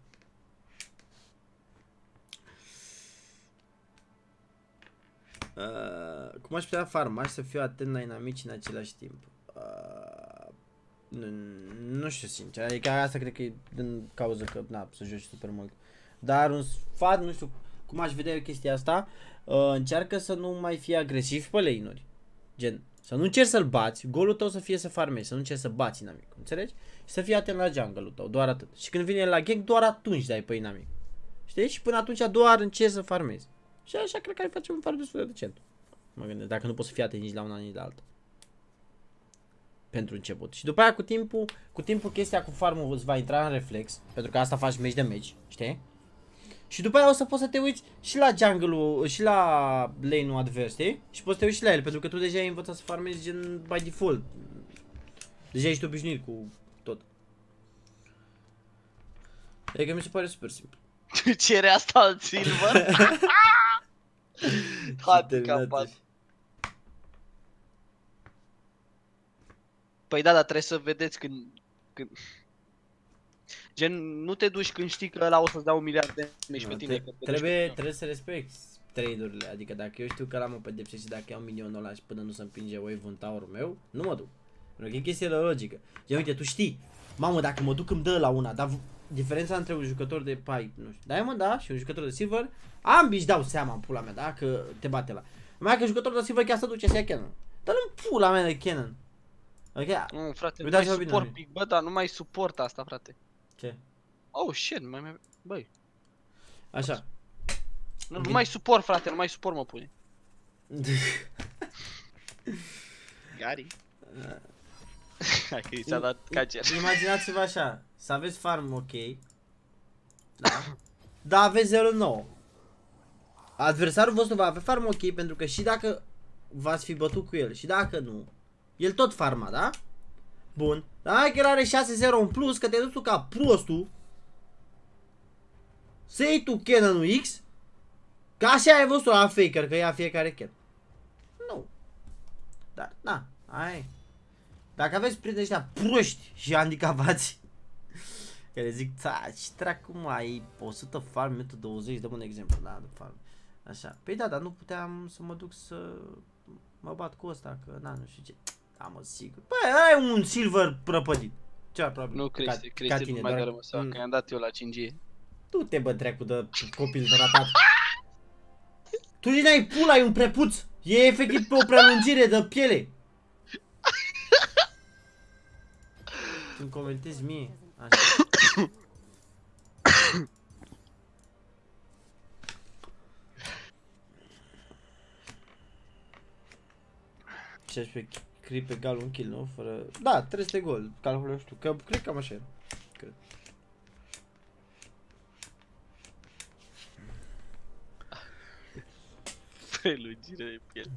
Uh, cum aș putea farma și să fiu atent la inamici în același timp? Uh, nu, nu știu sincer, adică asta cred că e din cauza că, na, să joci super mult. Dar un sfat, nu știu cum aș vedea eu chestia asta, uh, încearcă să nu mai fii agresiv pe lane-uri. Gen, să nu încerci să-l bați, golul tău să fie să farmezi, să nu încerci să bați inamic, înțelegi? Și să fii atent la jungle-ul tău, doar atât. Și când vine la gank, doar atunci dai pe inamic. Știi? Și până atunci doar încerci să farmezi. Și așa cred că ai face un farm destul de decent. Mă gândesc, dacă nu poți să fii atent nici la una, nici la alta. Pentru început. Și după aia cu timpul, cu timpul chestia cu farmul îți va intra în reflex, pentru că asta faci meci de meci, știi? Și după aia o să poți să te uiți și la jungle-ul, și la lane-ul advers, știi? Și poți să te uiți și la el, pentru că tu deja ai învățat să farmezi gen by default. Deja ești obișnuit cu tot. Adică mi se pare super simplu. Cere asta al Silver? Hai pe capat. Păi da, dar trebuie să vedeți când... când... Gen, nu te duci când știi că ăla o să-ți dea un miliard de meci pe tine. Că Trebuie, trebuie să respecti trade-urile, adică dacă eu știu că l-am o pedepse și dacă iau milionul ăla și până nu se împinge wave-ul în tower meu, nu mă duc. Pentru că e chestie de logică. Ia uite, tu știi, mamă, dacă mă duc îmi dă la una, dar diferența între un jucător de pai, nu știu, Diamond, da, și un jucător de Silver, ambii își dau seama în pula mea, da, că te bate la. Mai că jucătorul de Silver chiar să duce să ia Cannon. Dar în pula mea de Cannon. Ok? Nu, frate, nu Uitați-vă mai bine, suport bine. pic, bă, dar nu mai suport asta, frate. Ce? Oh, shit, mai mai... Băi, Așa. nu, nu mai suport, frate, nu mai suport, mă pune. Gari. Hai că i s-a dat cacer. Imaginați-vă așa, să aveți farm ok, da, dar aveți zero nouă. Adversarul vostru va avea farm ok pentru că și dacă v-ați fi bătut cu el și dacă nu, el tot farma, da? Bun, dar hai că el are șase zero în plus, că te-ai dus tu ca prostul să iei tu Cannon-ul X, că așa ai văzut la Faker, că ia fiecare Cannon. Nu. Dar, da, ai. Dacă aveți prieteni ăștia proști și handicapați care zic, da, ce dracu mă, ai o sută farm, o sută douăzeci, dăm un exemplu, da, de farm. Așa, păi da, dar nu puteam să mă duc să mă bat cu ăsta, că na, nu știu ce. Da, mă, sigur. Băi, ai un silver prăpădit. Cea probabil. Nu, Cristi, Cristi nu mai dă rămăsa, că i-am dat eu la cinci G. Tu te bă, dracu de copil de ratat. Tu nici n-ai pula, e un prepuț. E efectiv pe o prelungire de piele. Îmi comentezi mie. Așa. șaisprezece creep egal un kill, nu? Fără... Da, trei sute gol. Calculă, știu. Că, cred că cam așa e. Cred. Prelungire de piele.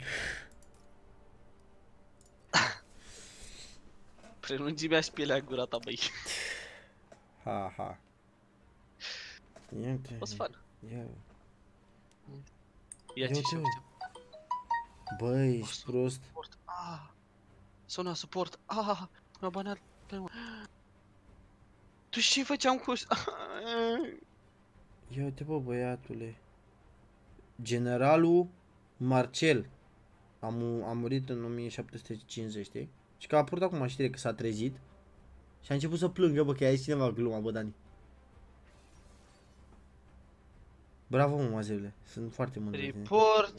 Prelungi mi-aș pielea gura ta, băi. Ha, ha. Ia-te. O să fac. Ia. Ia ce Ia-te. știu. Băi, ești prost. Suport. Ah. Sona suport. Ah. Mi-a banat pe mă. Tu ce făceam cu... Ia uite, bă, băiatule. Generalul Marcel a, mu a murit în o mie șapte sute cincizeci, știi? Și că a apărut acum știre că s-a trezit și a început să plângă, bă, că i-a zis cineva gluma, bă, Dani. Bravo, mă, mazele. Sunt foarte mândru de tine. Report.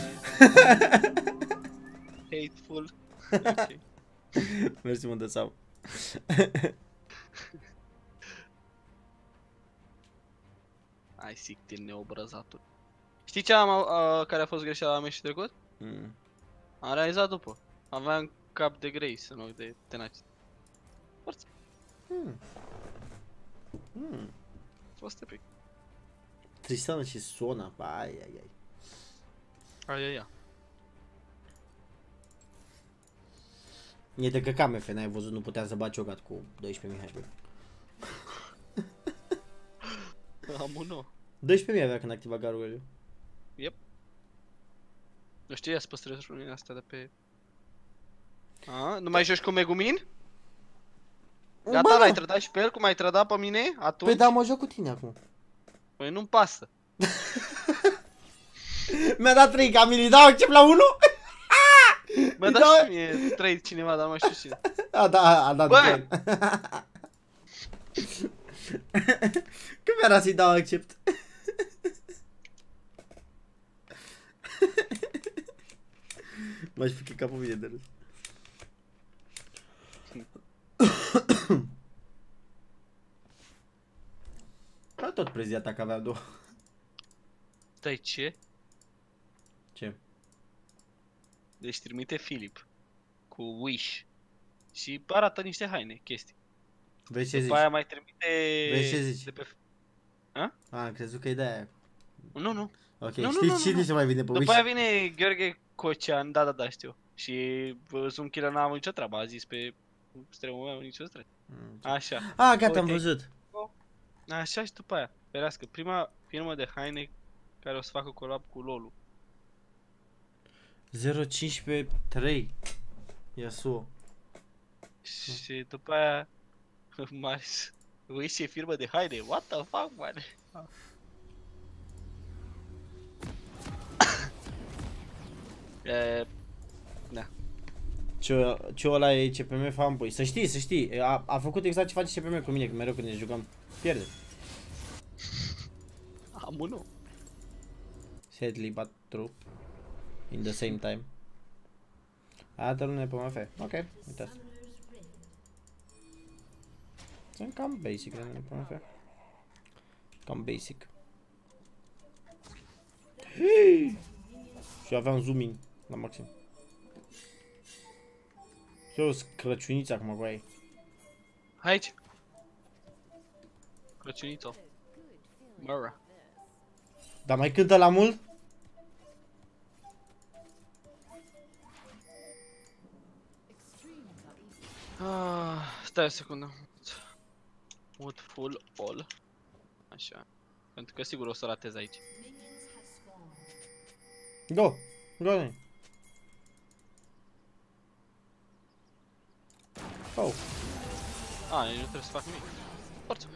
Hateful. Okay. Mersi, mă, de sau. Ai sictil neobrăzatul. Știi ce am, uh, care a fost greșeala la meciul trecut? Mm. Am realizat după. Aveam cap de Grace în loc de Tenaci. Forță. Mm. Mm. A fost epic. Tristana și Sona, ai, ai, ai. Ai, ai, ai. E de căcam F, n-ai văzut, nu putea să bagi Ogat cu doisprezece mii H P. Am un nou. doisprezece mii avea când activa garurile. Yep. Nu știu, ia să păstrez runile astea de pe... A, nu mai joci cu Megumin? Gata, l-ai trădat și pe el, cum ai trădat pe mine atunci? Păi da, mă joc cu tine acum. Păi nu-mi pasă. Mi-a dat trei Camili, dau accept la unu? Mă da și mie trei cineva, dar nu mai știu cine. A, da, a dat Bă! Când mi-era să-i dau accept? M-aș fi chicat pe mine de râs. A tot preziat că avea două. Stai, ce? Ce? Deci trimite Filip cu Wish și arată niște haine, chestii. Vezi ce După zici? aia mai trimite... Vezi ce zici? De pe... A, am crezut că e de-aia. Nu, nu. Ok, Nu, nu, știi nu, cine nu. ce mai vine pe După Wish? aia vine Gheorghe Cocean, da, da, da, știu. Și Zoom Killer n-am nicio treabă, a zis pe streamul meu nicio treabă. Mm, Așa. A, gata, am Uite. văzut. Așa și după aia. Ferească, prima firmă de haine care o să facă collab cu LoL-ul. zero cincisprezece trei. Yasuo. Și după aia... Mars... Wish e firmă de haine, what the fuck, man? e... Da. Ce, ce ăla e C P M fanboy. Să știi, să știi. A, a făcut exact ce face C P M cu mine, că mereu când ne jucăm pierde. Am unul. Sadly but true. In the same time. Altă lună pe M F. Ok, uitați. Sunt cam basic lună pe M F. Cam basic. Hei! Și aveam zoom in la maxim. Și eu sunt crăciuniți acum cu ei. Aici. Crăciunito. Măra. Dar mai cântă la mult? Ah, stai o secundă. Mut full all. Așa. Pentru că sigur o să ratez aici. Go! Go! Oh! A, nici nu trebuie să fac nimic. Forță.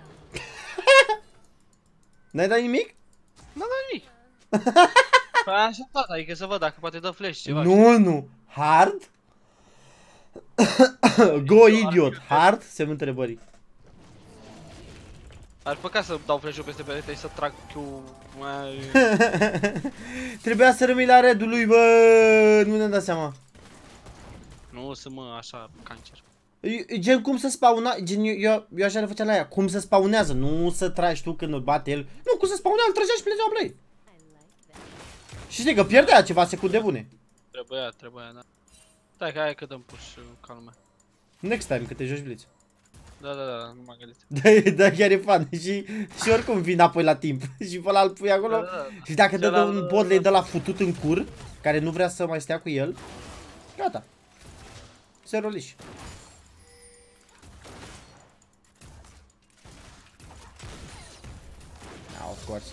N-ai dat nimic? N-am dat nimic. Păi așa fac, adică să văd dacă poate dă flash ceva. Nu, nu! Hard? Go, idiot! Hard? Semn întrebării. Ar păcat să dau flash-ul peste perete și să trag Q. Trebuia să rămâi la redul lui, bă! Nu ne-am dat seama. Nu, să mă, așa, cancer. E, gen cum se spawna, gen eu, eu, eu așa le făceam la ea, cum se spawnează, nu să tragi tu când îl bate el. Nu, cum se spawnea, îl trăgea și plezea play. Și știi că pierdea ceva secunde bune. Trebuia, trebuia, da. Stai că aia că dăm push ca lumea. Next time când te joci blitz. Da, da, da, nu m-am gândit. Da, da, chiar e fan și, și oricum vin apoi la timp. Și pe ăla îl pui acolo. Da, da, da. Și dacă dă de Celălalt- un bot lane de la futut în cur, care nu vrea să mai stea cu el, gata. Se roliși. Ah, of course.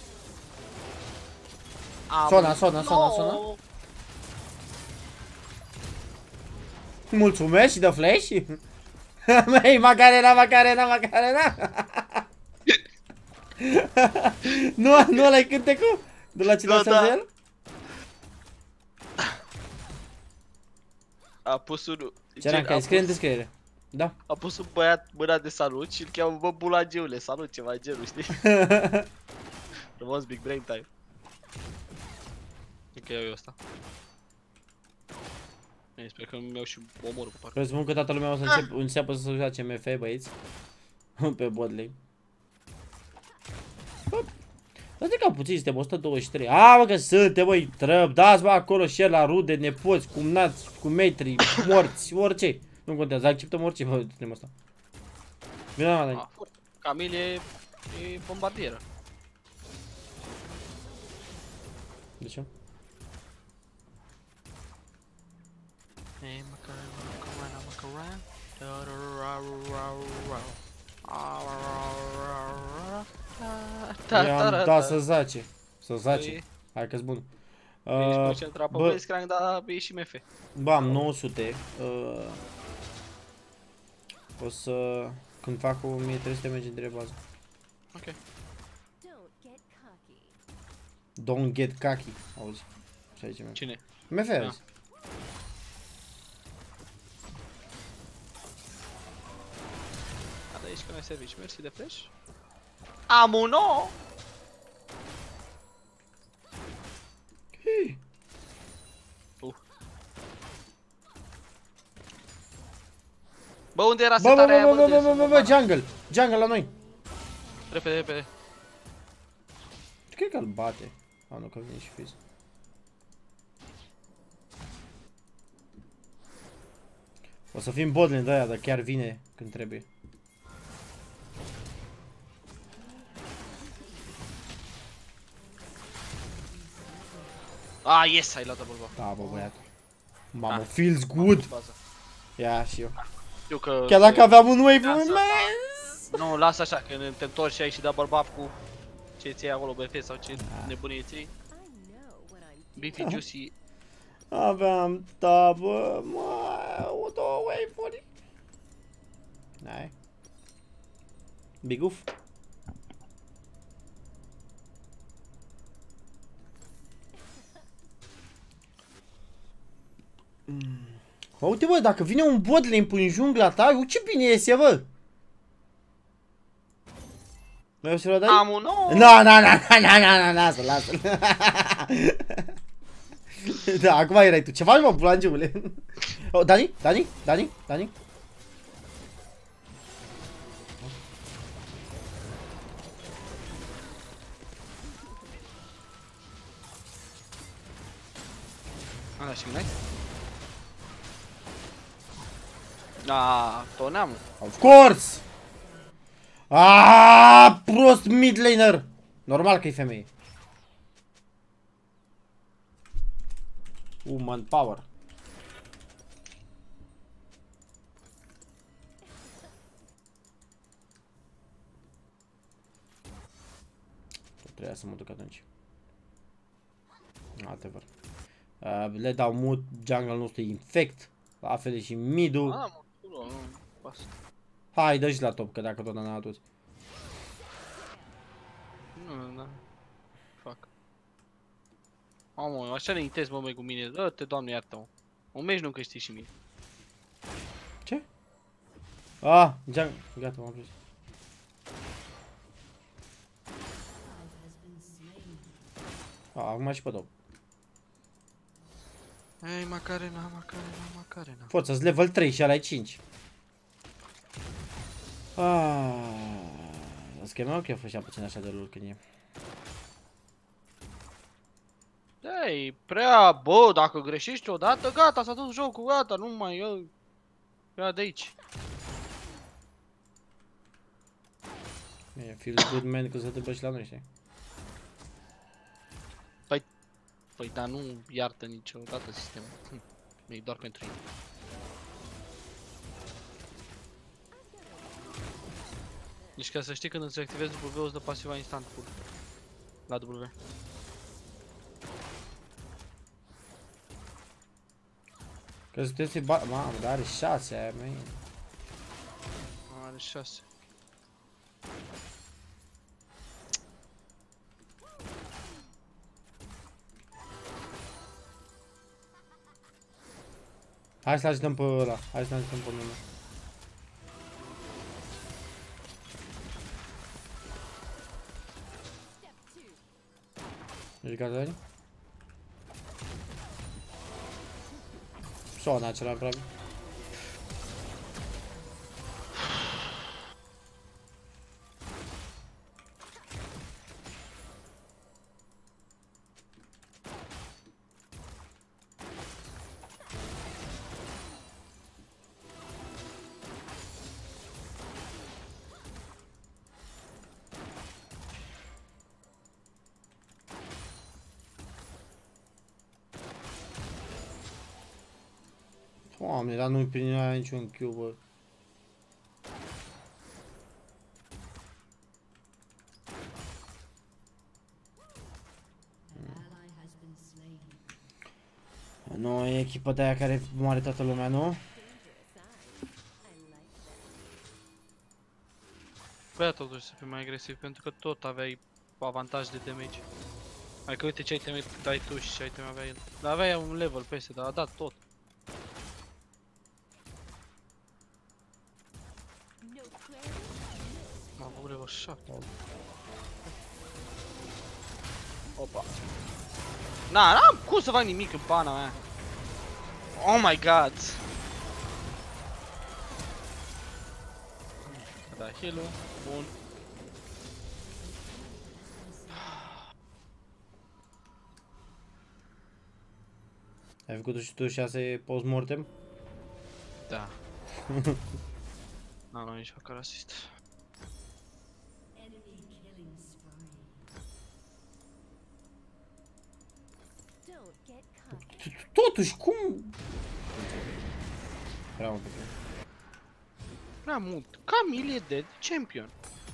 Am- Sona, sona, sona, sona. No! Mulțumesc și de flash. Măi, Macarena, Macarena, Macarena. Nu, nu ăla-i cântecul? De la ce Da, dansează da. el? A pus un... Ce-era gen, că a scrie în pus- descriere. Da. A pus un băiat mâna de salut și îl cheamă, bă, bulageule, salut, ceva genul, știi? Frumos, big brain time. Încă iau eu ăsta. Ei, sper că nu-mi iau și omorul pe parcă. Presupun că toată lumea o să încep, înceapă să joace M F, băieți. Pe bot lane. Uite că puțin, suntem o sută douăzeci și trei. A, bă, că suntem, băi, trăb, dați, bă, acolo share la rude, nepoți, cumnați, cu metri, morți, orice. Nu contează, acceptăm orice, bă, suntem ăsta. Bine, mă, Dani. A, foarte. Camil e, e bombardieră. De ce? Hey, Macarena, Macarena, Macarena. Da-da-ra-ra-ra-ra. I-am dat să zace. Să zace. Păi, Hai că-s bun. ești Uh, concentrat pe bă. Blitzcrank, dar e și M F. Bă, am nouă sute. Uh, o să... Când fac o mie trei sute mergem direct bază. Ok. Don't get cocky. Don't get cocky. Auzi. Ce zice M F? Cine? M F azi. A, da, ești că n-ai servici. Mersi de flash. Am un nou! Uh. Bă, unde era Bă, bă, setarea aia, bă, bă, de bă, bă, bă, bă, mana? jungle. Jungle la noi. Repede, repede. Cred că îl bate. A, nu, că vine și Fizz. O să fim botlane de aia, dar chiar vine când trebuie. Ah, yes, ai luat double buff. Da, bă, băiatul. Mamă, Ah. feels good. Bază. Ia și eu. Știu că... Chiar dacă aveam un wave, Lasă. man. Nu, lasă așa, că te întorci și ai și double buff cu... Ce ți acolo, B F sau ce nebunie ți I know what I'm B F Juicy. Aveam, da, bă, mă, o două wave-uri. Hai. Biguf. Uite bă, dacă vine un botlane în jungla ta, u, ce bine iese bă! Mai o să l dai? Am un nou! No, no, no, no, no, no, no, lasă, lasă. Da, acum erai tu. Ce faci mă, bulangiule? Oh, Dani? Dani? Dani? Dani? Ala și n-ai? Ah, tot n-am. Of course! Aaaa, prost mid laner. Normal că e femeie. Woman power. Tot trebuia să mă duc atunci. Adevăr. Uh, le dau mut, jungle nostru e infect. La fel și mid-ul. Ah, mă, culo, nu pasă. Hai, dă-și la top, că dacă tot n-am toți. Nu, nu, da. Fac. Mamă, așa de intens mă merg cu mine. Dă-te, Doamne, iartă-mă. Un meci nu câștigi și mie. Ce? Ah, jungle. Gata, m-am prins. Ah, acum și pe top. Ei, Macarena, Macarena, Macarena. Forța, level trei și ăla e cinci. Ah, schema ok, a fost și puțin așa de lul când e. Ei, prea, bă, dacă greșești odată, gata, s-a dus jocul, gata, nu mai, eu... Ia de aici. E, feels good man că se întâmplă și la noi, știi? Păi, dar nu iartă niciodată sistemul. Hm. E doar pentru ei. Deci ca să știi, când îți activezi W, îți dă pasiva instant full. La W. Că să te ba... Mamă, dar are șase aia, măi. Are șase. Hai să-l ajutăm pe ăla, hai să-l ajutăm pe mine. Ești gata, Dani? Sona acela aproape. Doamne, dar nu-i primea niciun Q, bă. Nu, e echipa de aia care moare toată lumea, nu? Băia totuși să fii mai agresiv, pentru că tot aveai avantaj de damage. Hai că uite ce item dai tu și ce item avea el. Dar avea un level peste, dar a dat tot. M-a avut level șapte. Opa. Na, n-am cum să fac nimic în pana mea. Oh my god. Da, heal-ul, bun. Ai făcut și tu șase post-mortem? Da. N-am luat nici măcar asist. Totuși, cum? Prea mult. Prea mult. Camille e dead, champion.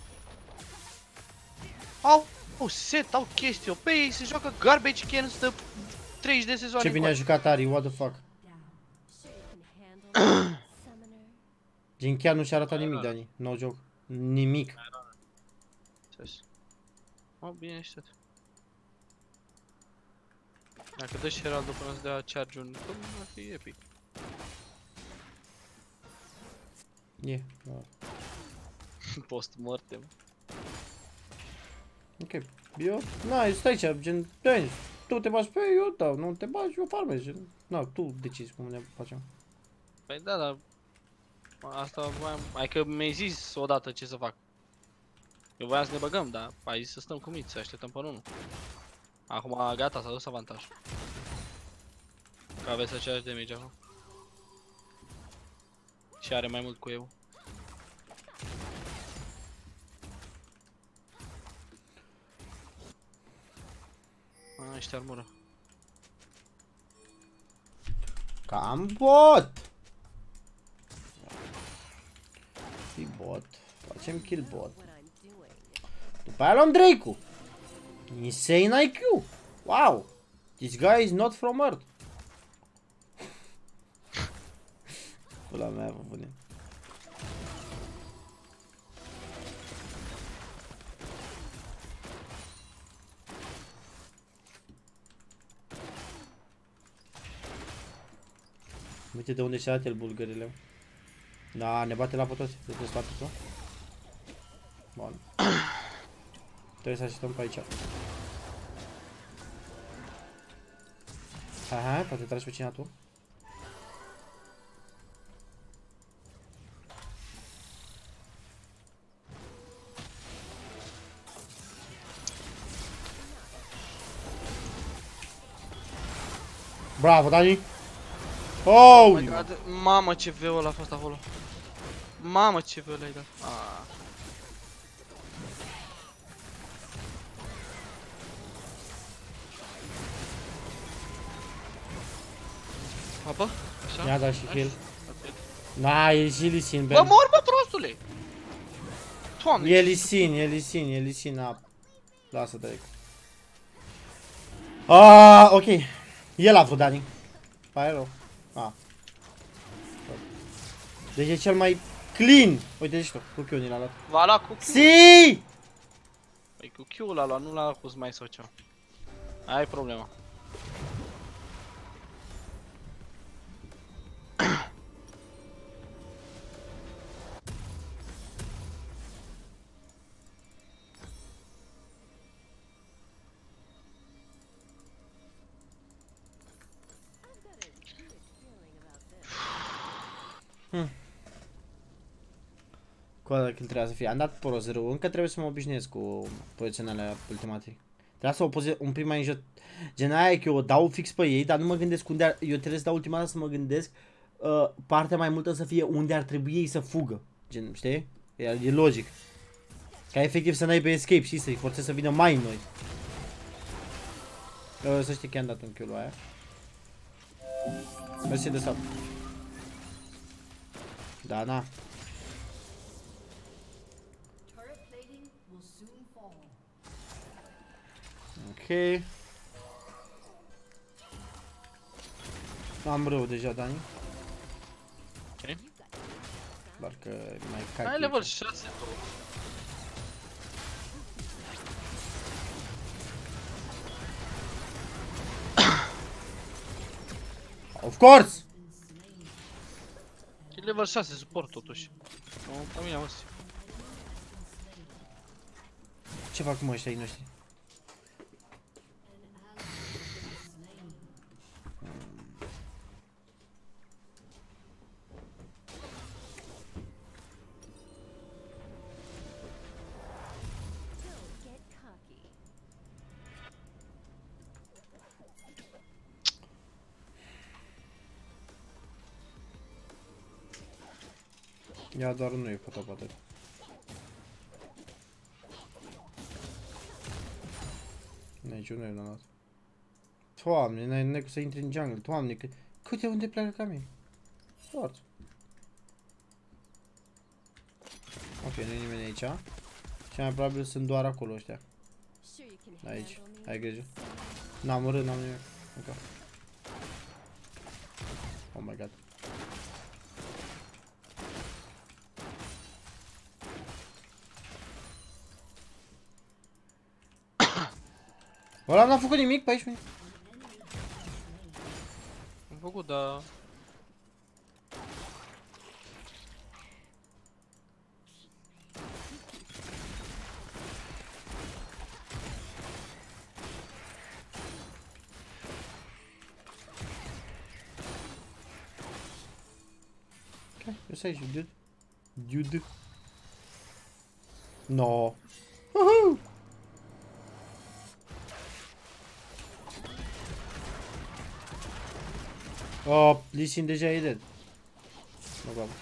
Au, au set, au chestii, pe ei se joacă garbage can, stă treizeci de sezoane. Ce bine a jucat Ari, what the fuck? Gen chiar nu și-a arătat nimic, Dani, no joc. Nimic. Mă, bine ești tot. Dacă dă și Heraldul până să dea charge-ul, ar fi epic. E, da. Post-mortem. Ok. Eu, na, stai aici, gen, dai, tu te bagi pe eu, dau, nu te bagi, eu farmez, gen. Na, tu decizi cum ne facem. Păi da, dar... Asta voiam... Hai că mi-ai zis odată ce să fac. Eu voiam să ne băgăm, dar ai zis să stăm cu miți, să așteptăm pe unul. Acum gata, s-a dus avantaj. Că aveți același damage acum. Și are mai mult cu eu. A, ești armură. Cam bot! Fi bot. Facem kill bot. What I'm doing. După aia luăm Drake-ul. Insane I Q. Wow. This guy is not from Earth. Pula mea, vă punem. Uite de unde și-a dat el bulgările. Da, ne bate la pe toți. De spate tu. Bun. Trebuie să așteptăm pe aici. Hai, hai, poate tragi pe cineva tu. Bravo, Dani! Oh! Oh my God. Mamă, ce veu ăla a fost acolo. Mamă, ce veu l-ai dat. Ah. Apă? Așa? Mi-a dat și Așa. kill. Na, e și Lee Sin, Bă, Ben. mor, bă, prostule! Doamne, E ce- Lee Sin, e Lee Sin, e Lee Sin, a... Lasă direct. Ah, ok. El a vrut Dani. Pare rău. Ah. Deci e cel mai clean. Uite și tu, cu Q-ul l-a luat. V-a luat cu Q. Si! Păi cu Q-ul l-a luat, nu l-a luat cu Smite sau ceva. Aia e problema. I've got a weird feeling about this. Cu ăla kill trebuia să fie. Am dat pro zero. Încă trebuie să mă obișnuiesc cu poziționarea ultimate. Trebuia să o poze un pic mai în jos. Gen aia e că eu o dau fix pe ei, dar nu mă gândesc unde ar... Eu trebuie să dau ultima dată să mă gândesc uh, partea mai multă să fie unde ar trebui ei să fugă. Gen, știi? E, e logic. Ca efectiv să n-ai pe escape, știi? Să-i forțezi să vină mai în noi. Uh, să știi că i-am dat un kill-ul aia. Mersi de sub. Da, na. Ok. Am rău deja, Dani. Ok. Doar că mai cac. Ai level șase, bro. Of course! E level șase suport totuși. Nu, pe mine, mă. Ce fac mă ăștia ai noștri? Don't get cocky. Ia doar nu e fotoapată. Nici unul nu a luat. Doamne, n-ai n-ai cum să intri în jungle. Doamne, că... Câte unde pleacă ca mine? Foarte. Ok, nu e nimeni aici. Cel mai probabil sunt doar acolo ăștia. Sure you can Aici. handle me. Ai grijă. N-am urât, n-am nimic. Ok. Oh my god. Ăla n-a făcut nimic pe aici, mie. Am făcut, dar... Hai, eu să aici, dude. Dude. No. Uhu. Oh, Lee Sin deja e dead. No problem.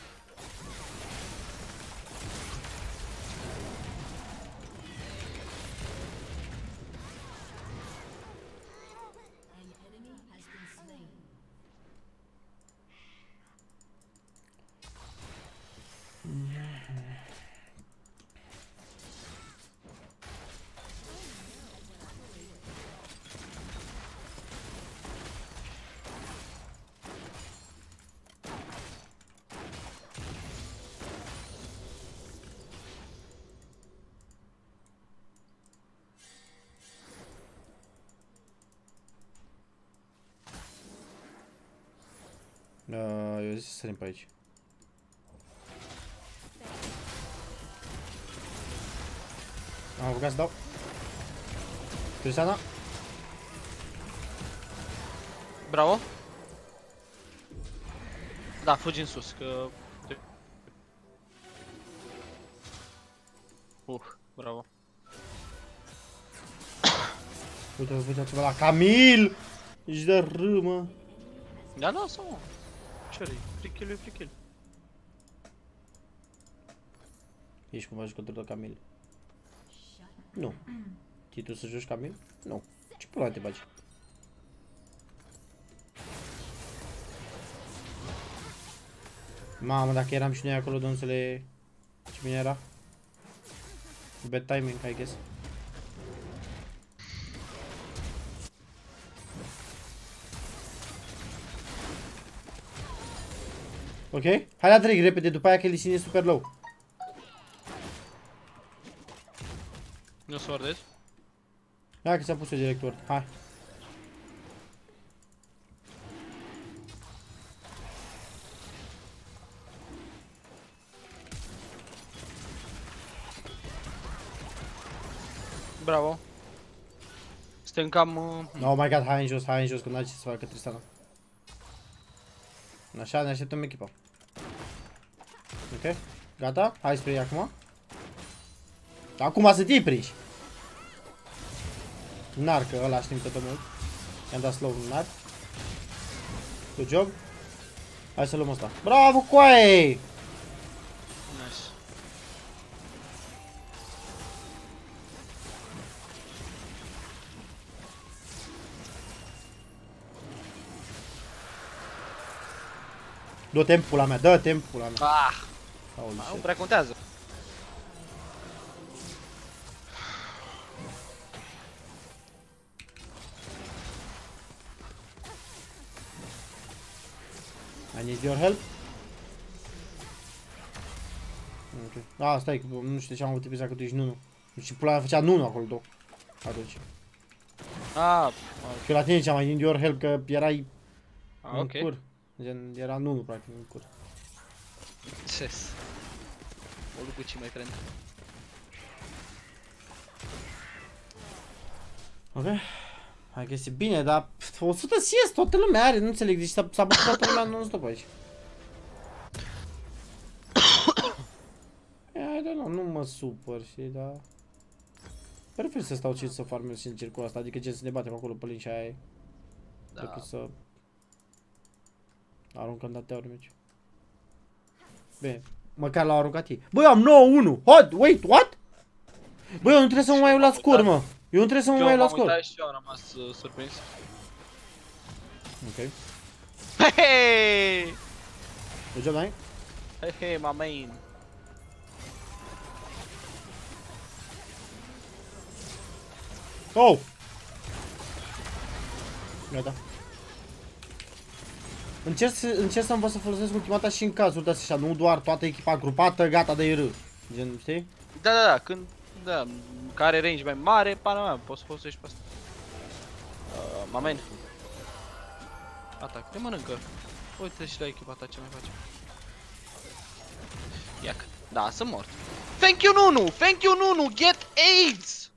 Uh, eu zic să sărim pe aici. Am apucat să dau. Tristana. Bravo. Da, fugi în sus, că... Uh, bravo. Uite, uite-vă la Camil! Ești de râmă. Da, lasă, mă. Ce-i? Free kill-ul e free kill. Ești cumva jucător de Camil? Nu. Tii tu să joci Camil? Nu. Ce pula te bagi? Mamă, dacă eram și noi acolo, domnule, ce bine era? Bad timing, I guess. Ok, hai la trei repede, după aia că Lee Sin e super low. Nu o să ordez. Hai că ți-a pus eu direct word, hai. Bravo. Suntem cam... Uh... Oh my god, hai în jos, hai în jos, că n-ai ce să facă Tristana. Așa, ne așteptăm echipa. Ok, gata, hai spre ei acum. Acum să te prinși. Narcă, ăla știm tot mult. I-am dat slow în nar. Good job. Hai să luăm ăsta. Bravo, coaie! Nice. Dă timpul la mea, dă timpul la mea. Ah! Holy Nu shit. prea contează. I need your help. Ok. Ah, stai, nu știu de ce am avut episod că tu ești Nunu. Nu știu, pula mea făcea Nunu acolo, două. Atunci. Ah, Și eu la tine ziceam, I need your help, că erai ah în ok. cur. Gen, era Nunu, practic, în cur. Ces. O lucru mai trend. Ok. Hai că este bine, dar o sută C S toată lumea are, nu înțeleg, deci s-a bătut toată lumea non-stop aici. I don't know, nu mă supăr, știi, dar... Prefer să stau și să farmez sincer cu asta, adică gen să ne batem acolo pe lin și aia e. Da. Decât să... aruncăm dateuri mici. Bine, măcar l-au aruncat ei. Băi, am nouă unu! Hot, wait, what? Băi, eu nu trebuie să mă mai uit la scor, mă! Eu nu trebuie să mă mai uit la Eu m-am scor. uitat și eu am rămas uh, surprins. Ok. Hei! Good job, Nai. Hei, hei, my main. Oh! Gata. Încerc să, încerc să învăț să folosesc ultimata și în cazul de așa, nu doar toată echipa grupată, gata de R. Gen, știi? Da, da, da, când... Da, care range mai mare, pana mea, poți să folosești pe asta. Uh, mamen. Atac, te mănâncă. Uite și la echipa ta ce mai face. Iac. Da, sunt mort. Thank you, Nunu! Thank you, Nunu! Get AIDS!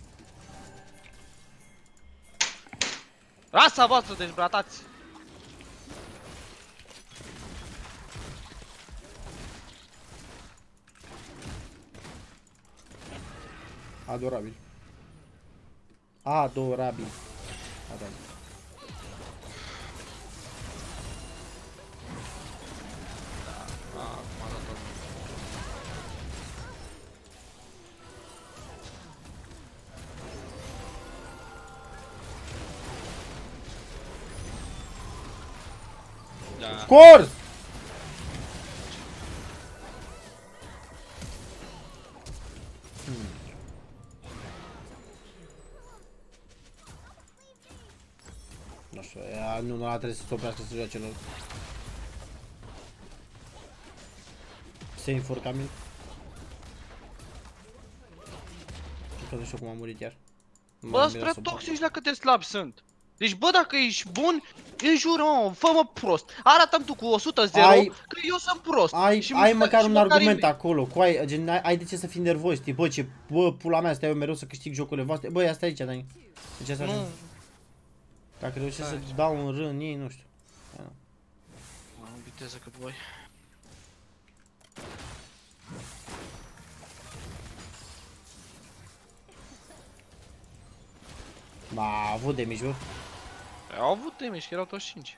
Rasa voastră, deci bratați! Adorabil. Adorabil. Adorabil. Ah, m-a dat tot. Da. Of course! Hmm. Nu știu, ea, nu, nu, ăla trebuie să se oprească să joace lor. Se for Camil. Că nu știu cum a murit iar. Nu Bă, m-am spre mirat să toxici la câte slabi sunt. Deci, bă, dacă ești bun, înjură, mă, fă-mă prost. Arată-mi tu cu o sută zero Ai- că eu sunt prost. Ai, Și ai mă- măcar și un măcar argument e- acolo, cu ai, gen, ai, ai de ce să fii nervos, știi, bă, ce, bă, pula mea, stai eu mereu să câștig jocurile voastre, bă, ia stai aici, Dani. De ce să Nu, așa? Dacă reușesc să Stai. dau un rând, ei, nu știu. mă, în viteză cât voi. Ba, a avut de mici, bă. Au avut damage, că erau toți cinci.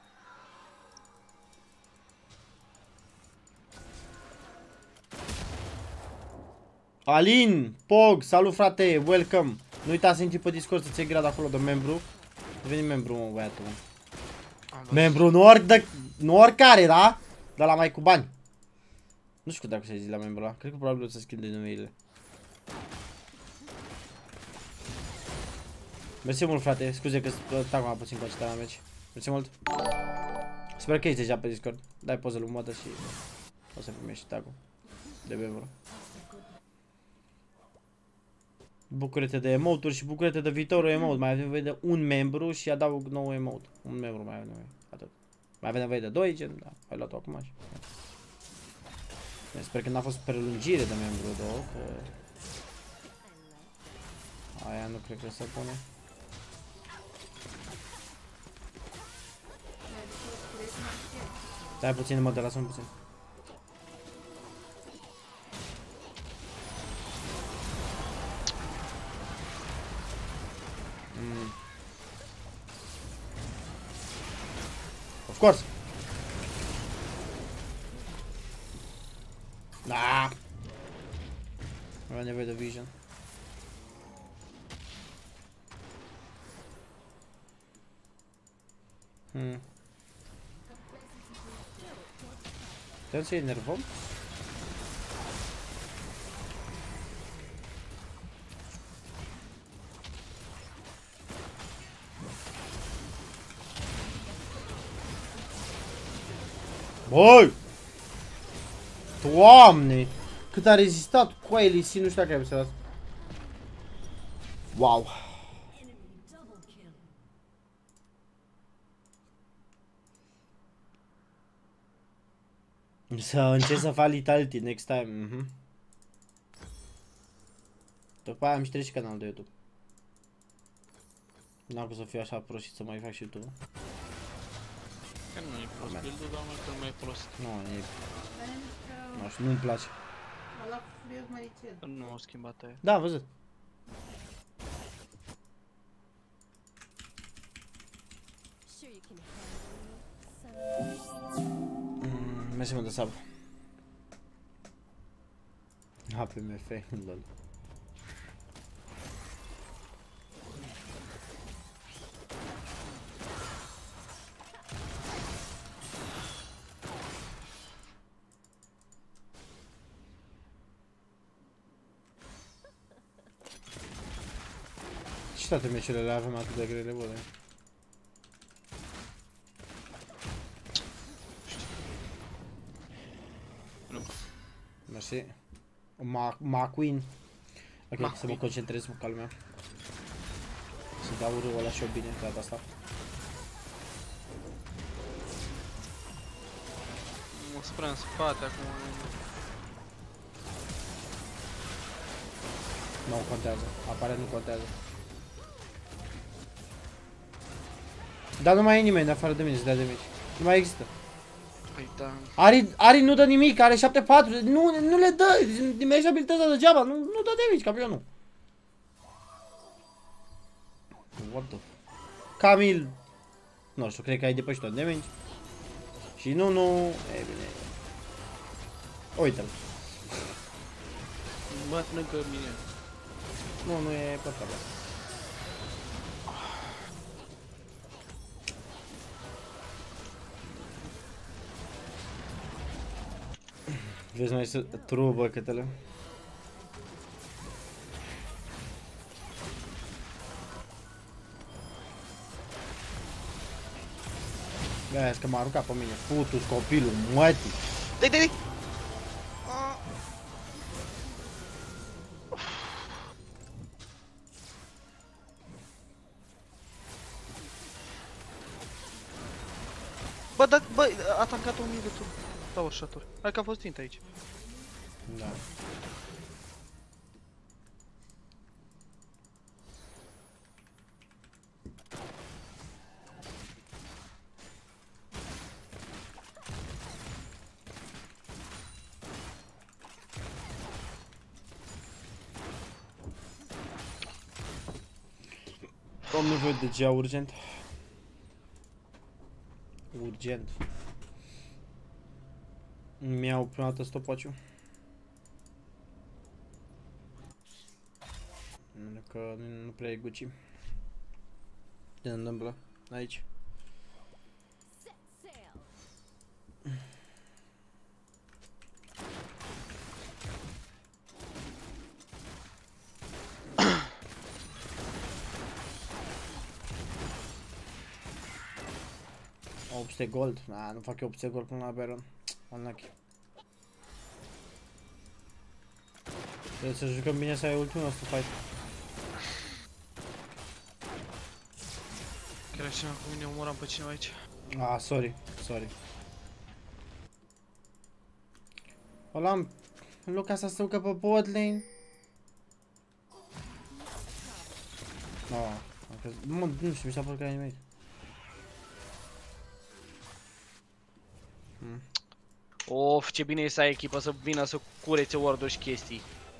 Alin, Pog, salut frate, welcome. Nu uita să intri pe Discord să-ți iei grad acolo de membru. Deveni membru, mă, băiatul. Am văzut. Membru, nu, ori de, nu oricare, da? Dar la mai cu bani. Nu știu dacă să-i zic la membru ăla. Cred că probabil o să schimb de numeile. Mersi mult, frate. Scuze că stau acum puțin cu acesta la meci. Mersi mult. Sper că ești deja pe Discord. Dai poză lui modă și o să primești tag-ul de membru. Bucură-te de emote-uri și bucură-te de viitorul emote. Mai avem nevoie de un membru și adaug nou emote. Un membru mai avem nevoie. Atât. Mai avem nevoie de doi, gen, da. Ai luat-o acum și... Sper că n-a fost prelungire de membru două, că... Aia nu cred că se pune. Stai puțin, mă, de lasă-mi puțin. Mm. Of course. Da. Avea nevoie de vision. Hmm. Trebuie să-i enervăm? Băi! Doamne! Cât a rezistat cu aia Lee Sin, nu știu dacă ai observat. Wow! Să încerc să fac Vitality next time. Mhm. După aia am șters și canalul de YouTube. N-am cum să fiu așa prost și să mai fac și YouTube. Că nu e prost build-ul, dar mai că nu mai e prost. Nu, e... Dar Nu știu, nu-mi place. a luat furios Maricel. Că nu au schimbat aia. Da, am văzut. Sure you can handle me, son. Mm, mersi mult de sub. A P M F, lol. Și toate meciurile le avem atât de grele, bă, Nu. mersi. Ma, ma Queen. Ok, Ma să mă Queen. concentrez cu calmea. Să dau râul ăla și eu bine de data asta. Mă spre în spate acum. Nu contează, apare nu contează. Dar nu mai e nimeni afară de mine să dea de mici. Nu mai există. Păi da. Ari, Ari nu dă nimic, are șapte patru, nu, nu le dă, nimerește abilitatea degeaba, nu, nu dă de mici campionul. What the... Camil... Nu știu, cred că ai depășit tot damage. Și nu, nu... E bine... Uite-l. Mănâncă mine. Nu, nu e păcat. Vezi mai să trubă câtele. Vezi că m-a aruncat pe mine. Putu-ți copilul, mătii. Dai, dai, dai! Bă, da, bă, a tankat o mie de tur. Tower shot-uri. Hai că a fost tint aici. Da. Am nevoie de gea urgent. Urgent. Mi-au prima dată stopaciu. Că nu prea e Gucci. Ce se întâmplă aici? Set sail. opt sute gold? Na, nu fac eu opt sute gold până la Baron. Unlucky. Trebuie să jucăm bine să ai ultimul nostru fight. Chiar așa cu mine omoram pe cineva aici. Ah, sorry, sorry. Ăla am... În loc ca să se ducă pe bot lane. Ah, mă, nu știu, mi s-a părut că ai mei. Hmm. Of, ce bine e să ai echipă să vină să curețe ward-uri și chestii.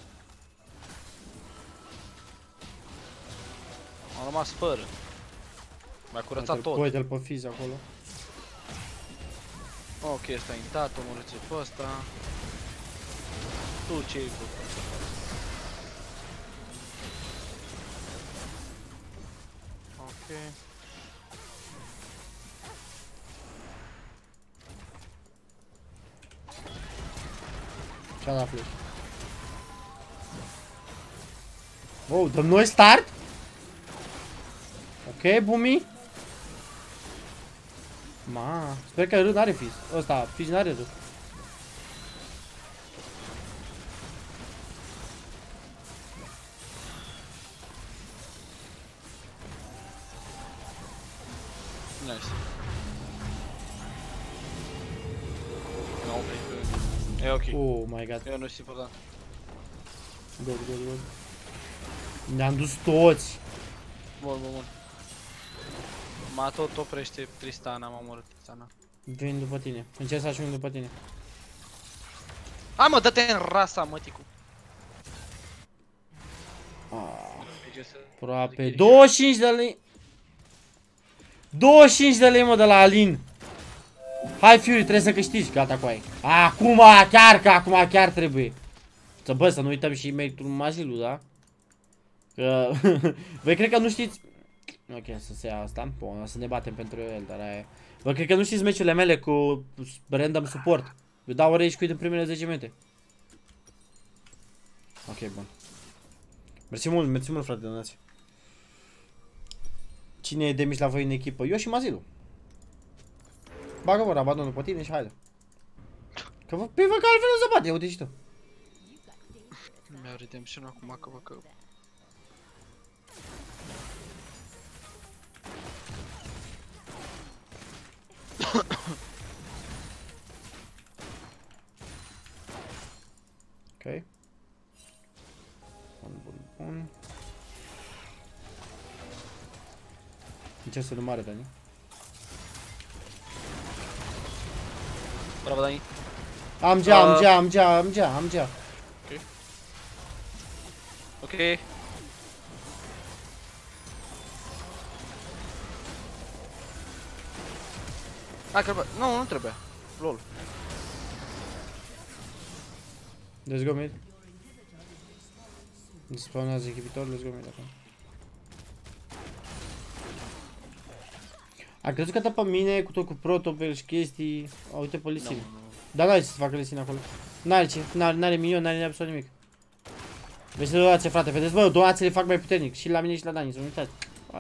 Am rămas fără. Mi-a curățat tot. Uite-l pe Fizz acolo. Ok, ăsta a intrat, omorâți pe ăsta. Tu ce-i cu? Ok. Ce-a dat flash? Wow, dăm noi start? Ok, Bumi. Ma, sper că râd n-are Fizz. Ăsta, Fizz n-are râd. Nice. M-am oprit pe... E ok. Oh my god. Eu nu știu important. Go, go, go. Ne-am dus toți. Bun, bun, bun. M-a tot oprește Tristana, m-a omorât Tristana. Vin după tine. Încerc să ajung după tine. Hai mă, dă-te în rasa, măticu. Ah, Deci să... aproape. douăzeci și cinci de lei. douăzeci și cinci de lei, mă, de la Alin. Hai, Fury, trebuie să câștigi. Gata cu aia. Acum, chiar că acum chiar trebuie. Să bă, să nu uităm și meritul Mazilu, da? Că... Voi cred că nu știți... Ok, să se ia asta. Bun, o să ne batem pentru el, dar aia... Vă cred că nu știți meciurile mele cu random support. Vă dau rage quit în primele zece minute. Ok, bun. Mersi mult, mersi mult, frate, donați. Cine e de mici la voi în echipă? Eu și Mazilu. Bagă vor, abandonul pe tine și haide. Că vă, pe vă că altfel nu se bate, uite și tu. Mi-au redemption acum că vă că... Ok. Bun, bun, bun. Încerc să nu mare, Dani. Bravo, Dani. Am gea, am Uh. gea, am gea, am gea, am gea. Ok. Hai că nu, nu trebuie. Lol. Let's go mid. Îmi spawnează inhibitor, let's go mid acum. A crezut că dă pe mine cu tot cu protopel și chestii. A, uite pe Lee Sin. Dar n-are ce să facă Lee Sin acolo. N-are ce, n-are minion, n-are absolut nimic. Vezi donație, frate, vedeți, bă, donațiile fac mai puternic. Și la mine și la Dani, să nu uitați.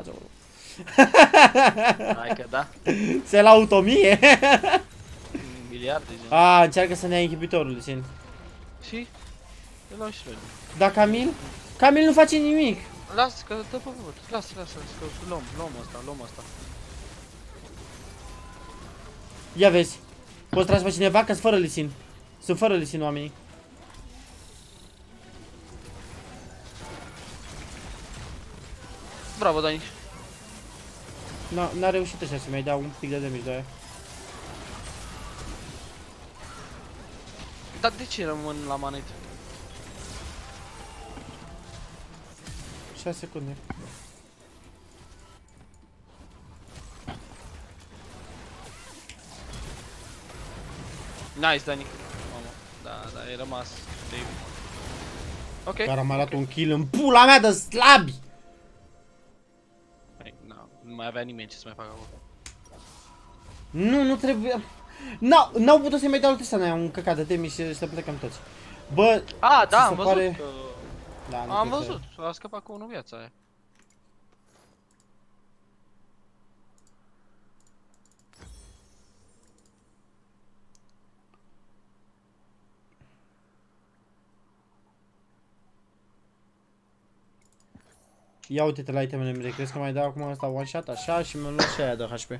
Hai că da. Se la automie. Miliarde, gen. A, încearcă să ne ia inhibitorul, Lee Sin. Și? Îl luau și noi. Da, Camil? Camil nu face nimic. Lasă că dă pe văd. Lasă, lasă, că luăm, luăm asta, luăm asta. Ia vezi. Poți trage pe cineva că-s fără Lee Sin. Sunt fără Lee Sin oamenii. Bravo, Dani. N-a reușit așa să mai dea un pic de damage de aia. Dar de ce rămân la manete? șase secunde. Nice, Dani. Mamă. Da, da, ai rămas. Ok. Care am arătat un kill în pula mea de slabi. Hai, na, nu mai avea nimeni ce să mai facă acolo. Nu, nu trebuie. N-au putut să-i mai dau ăsta aia un căcat de temi și să plecăm toți. Bă, A, da, ți am se văzut pare... că... Da, nu Am cred că- văzut, a scăpat cu unul viața aia. Ia uite-te la itemele mele, crezi că mai dau acum asta one shot așa și mi-am luat și aia de H P.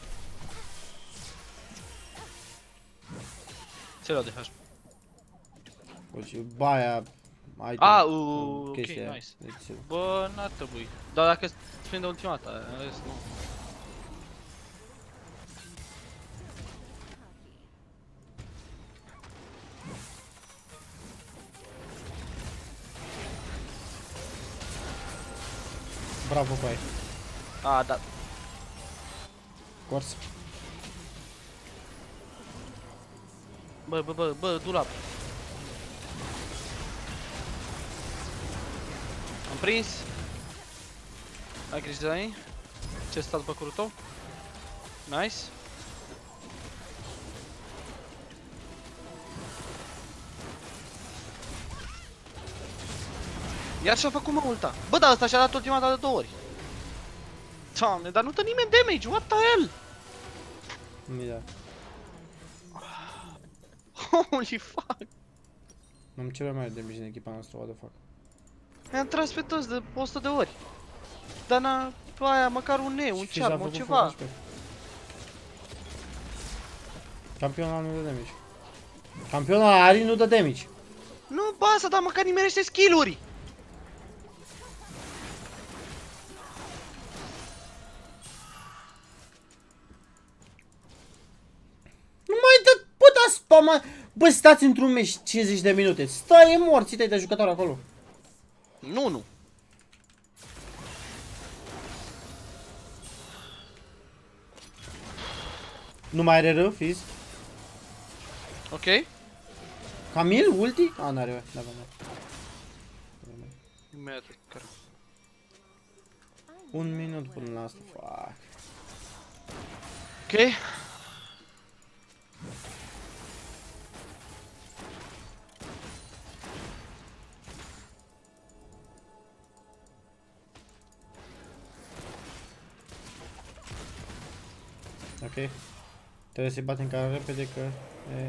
Ce luat de H P? Deci, baia, item, A, u, ok, chestia aia. nice. Deci, Bă, n-ar trebui. Dar dacă îți prinde ultima dată, în rest nu. bravo cu aia. A, da. Cors. Bă, bă, bă, bă, dulap. Am prins. Ai grijă de Dani. Ce stat după curul tău? Nice. Iar și-a făcut mă ulta. Bă, dar ăsta și-a dat ultima dată de două ori. Doamne, dar nu dă nimeni damage, what the hell? Mi da. Holy fuck. Am cel mai mare damage în echipa noastră, what the fuck. Mi-am tras pe toți de o sută de ori. Dar n-a, pe aia măcar un ne, un Și Fizz a charm, făcut ceva. full H P. Campionul nu dă damage. Campionul Ari nu dă damage. Nu, bă, asta, dar măcar nimerește skill-uri. Nu mai dă, bă, da spama. Bă, stați într-un meci cincizeci de minute. Stai, e morți tăi de jucători acolo. Nu, nu. Nu mai are rău, Fizz. Ok? Camil, ulti? A, n-are, da, da, da. Imediat, care. Un minut până la asta, fuck. Ok? Ok. Trebuie să-i batem ca repede că... E...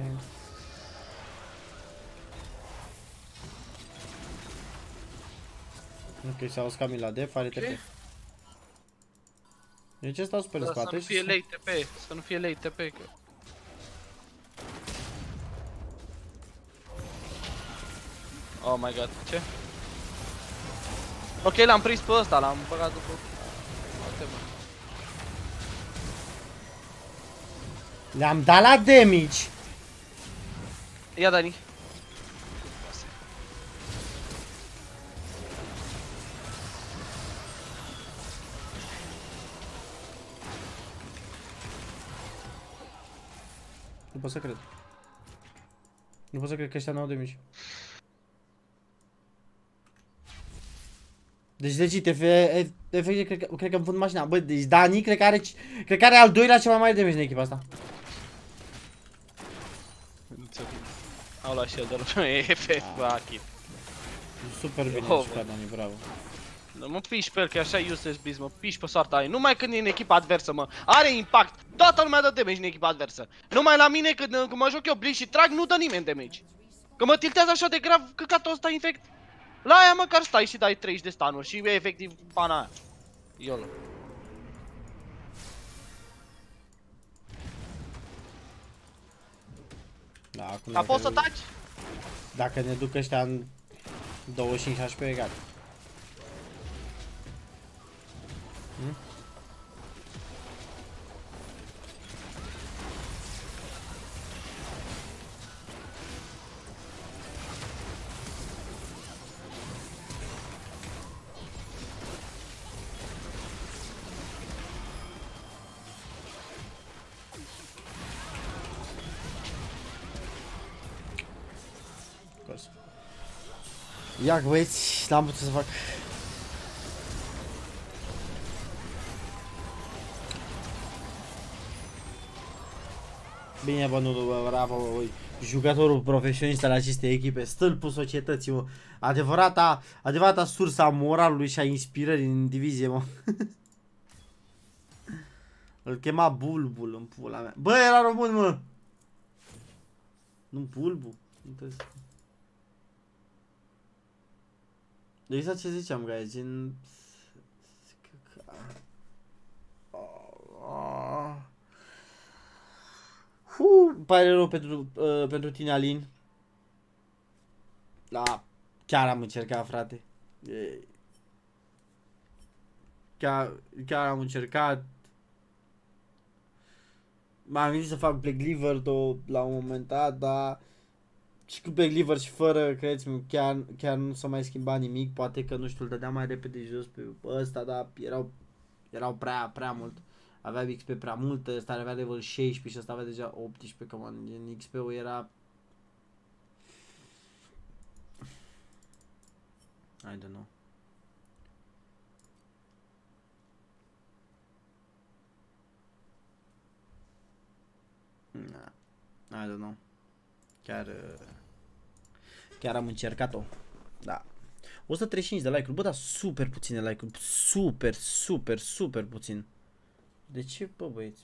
Ok, s-a auzit Camil la def, are T P. Ok. De ce stau super în Dar să spate nu și fie să... late T P, să nu fie late T P, că... Oh my god, ce? Ok, l-am prins pe ăsta, l-am băgat după... Foarte bun. Le-am dat la damage! Ia, Dani. Nu pot să cred. Nu pot să cred că ăștia n-au de mici. Deci legit, efectiv, cred că, cred că îmi vând mașina. Bă, deci Dani, cred că are, cred că are al doilea cel mai mare damage în echipa asta. Nu ți-o bine. Au luat și el de la E F F, fucking. Super bine Oh, jucat, Dani, bravo. Nu mă piși pe el, că e așa useless beast, mă piși pe soarta aia. Numai când e în echipa adversă, mă. Are impact. Toată lumea dă damage în echipa adversă. Numai la mine, când, când mă joc eu blitz și trag, nu dă nimeni damage. Că mă tiltează așa de grav, căcatul ăsta infect. La aia măcar stai și dai treizeci de stunuri și e efectiv pana aia. YOLO. Da, acum Dar poți să taci? Dacă ne duc ăștia în douăzeci și cinci H P egal. Hmm? Ia băieți, n-am putut să fac. Bine, bă, nu, bă, bravo, bă, jucătorul profesionist al acestei echipe, stâlpul societății, mă. Adevărata, adevărata sursa moralului și a inspirării în divizie, mă. Îl chema Bulbul în pula mea. Bă, era român, mă. Nu Bulbu. Exact ce ziceam, guys, gen... Hu, pare rău pentru, uh, pentru tine, Alin. Da, chiar am încercat, frate. E... Chiar, chiar am încercat. M-am gândit să fac Black Liver la un moment dat, dar... Și cu Black Liver și fără, credeți-mă, chiar, chiar nu s-a mai schimbat nimic. Poate că, nu știu, îl dădea mai repede jos pe ăsta, dar erau, erau prea, prea mult. Avea X P prea mult, ăsta avea level șaisprezece și ăsta avea deja optsprezece, că man, X P-ul era... I don't know. Nah, I don't know. Chiar, chiar am încercat-o. Da. o sută treizeci și cinci de like-uri. Bă, dar super puține like-uri. Super, super, super puțin. De ce, bă, băieți?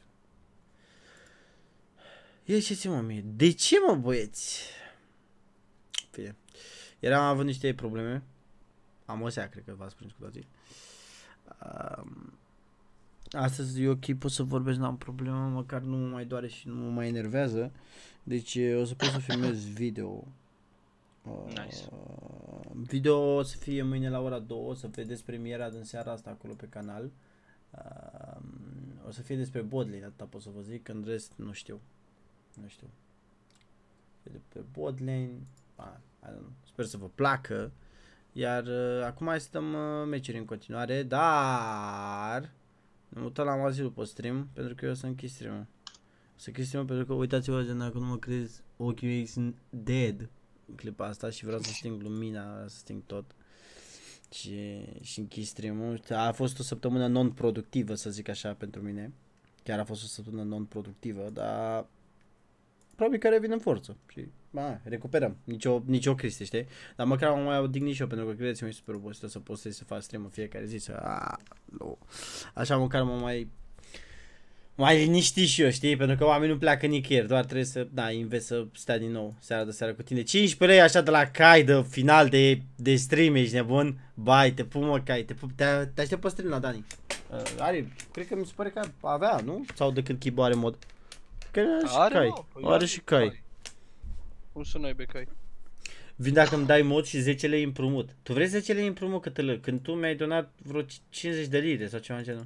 Ieșiți-mă mie. De ce, mă, băieți? Fine. Eram având niște probleme. Am o sea, cred că v-ați prins cu toții. Um, astăzi e ok, pot să vorbesc, n-am problemă. Măcar nu mă mai doare și nu mă mai enervează. Deci o să pot să filmez video. Uh, Nice. Video o să fie mâine la ora două, o să vedeți premiera din seara asta acolo pe canal. Uh, o să fie despre botlane, atâta pot să vă zic, în rest nu știu. Nu știu. Pe botlane, ah, I don't know. Sper să vă placă. Iar uh, acum mai stăm uh, meciuri în continuare, dar ne mutăm la Mazilul pe stream, pentru că eu o să închid stream-ul. Să închid stream-ul pentru că uitați-vă, gen, dacă nu mă crezi, ochii mei sunt dead în clipa asta și vreau să sting lumina, vreau să sting tot. Și, și închid stream-ul. A fost o săptămână non-productivă, să zic așa, pentru mine. Chiar a fost o săptămână non-productivă, dar probabil că revin în forță și ba, recuperăm, nicio, nicio cristie, știi? Dar măcar mă mai odihnit și eu, pentru că credeți-mă, e super obosită să postez, să fac stream în fiecare zi, să... A, nu. Așa măcar mă mai... mai liniști și eu, știi? Pentru că oamenii nu pleacă nicăieri, doar trebuie să, da, invest să stea din nou seara de seara cu tine. cincisprezece lei așa de la cai de final de, de stream, ești nebun? Bai, te pup, mă, cai, te pup, te, te aștept pe stream la Dani. Uh, are, cred că mi se pare că avea, nu? Sau de când Chibo are mod? Că are și Are, cai, mă, păi are și cai. Cum să n-ai becai? Vin dacă îmi dai mod și zece lei împrumut. Tu vrei zece lei împrumut, Cătălă? Când tu mi-ai donat vreo cincizeci de lire sau ceva în genul.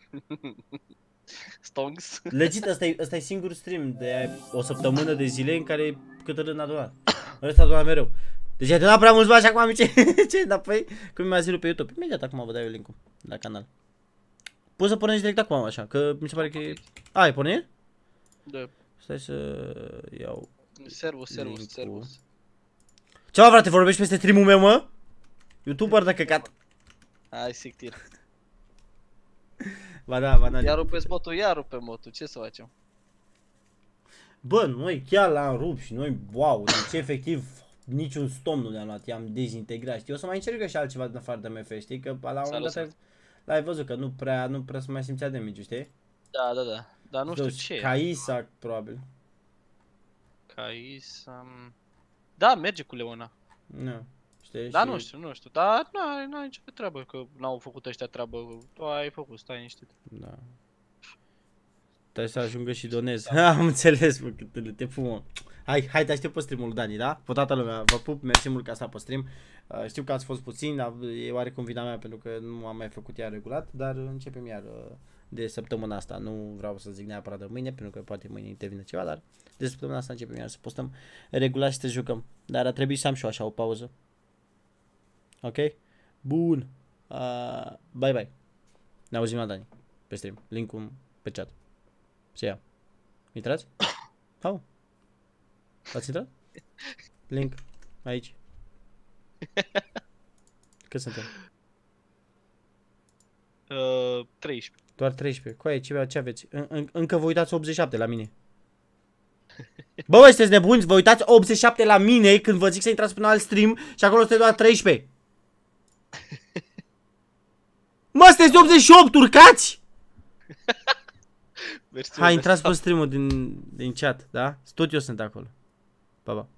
Stonks. Legit, ăsta e, ăsta e singur stream de o săptămână de zile în care Cătălân a donat. Ăsta a donat mereu. Deci ai donat prea mulți bani și acum am ce? Ce? Înapoi? Cum mi-a zis pe YouTube? Imediat acum vă dau eu link-ul la canal. Poți să pornești direct acum așa, că mi se pare că e... A, ai pornit? Da. Stai să iau. Servus, servus, Link-ul. servus. Ce mă, frate, vorbești peste stream-ul meu, mă? YouTuber de căcat. Hai, sictir. Ba da, ba da. Ia rupeți botul, ia rupe botul, ce să facem? Bă, noi chiar l-am rupt și noi, wow, deci efectiv niciun stom nu le-am luat, i-am dezintegrat. Știi, o să mai încerc eu și altceva din afară de M F, știi, că la un moment dat Salut. ai- l-ai văzut că nu prea, nu prea se mai simțea damage-ul, știi? Da, da, da. Dar nu știu Deci, ce e. ca Isaac, probabil. Cais... Um... Da, merge cu Leona. Nu, știi? Da, și... nu știu, nu știu. Dar n-ai, n-ai nicio treabă, că n-au făcut ăștia treabă. Tu ai făcut, stai niște. Da. Trebuie să ajungă și donez. Am înțeles, mă, câtele, te pup, mă. Hai, hai, te aștept pe stream-ul lui Dani, da? Pe toată lumea, vă pup, mersi mult că ați stat pe stream. Uh, știu că ați fost puțin, dar e oarecum vina mea pentru că nu am mai făcut iar regulat, dar începem iar uh, de săptămâna asta. Nu vreau să zic neapărat de mâine, pentru că poate mâine intervine ceva, dar de săptămâna asta începem iar să postăm regulat și să jucăm. Dar ar trebui să am și eu așa o pauză. Ok? Bun. Uh, bye bye. Ne auzim la Dani pe stream. Link-ul pe chat. Se ia. Intrați? Au. Ați intrat? Link. Aici. Cât suntem? Uh, treisprezece. Doar treisprezece. Coaie, ce, ce aveți? În, în, încă vă uitați optzeci și șapte la mine. Bă, bă, sunteți nebuni? Vă uitați optzeci și șapte la mine când vă zic să intrați pe un alt stream și acolo sunteți doar treisprezece. Mă, sunteți optzeci și opt, urcați! Mersi, Hai, mersi. intrați pe stream-ul din, din chat, da? Tot eu sunt acolo. Pa, pa.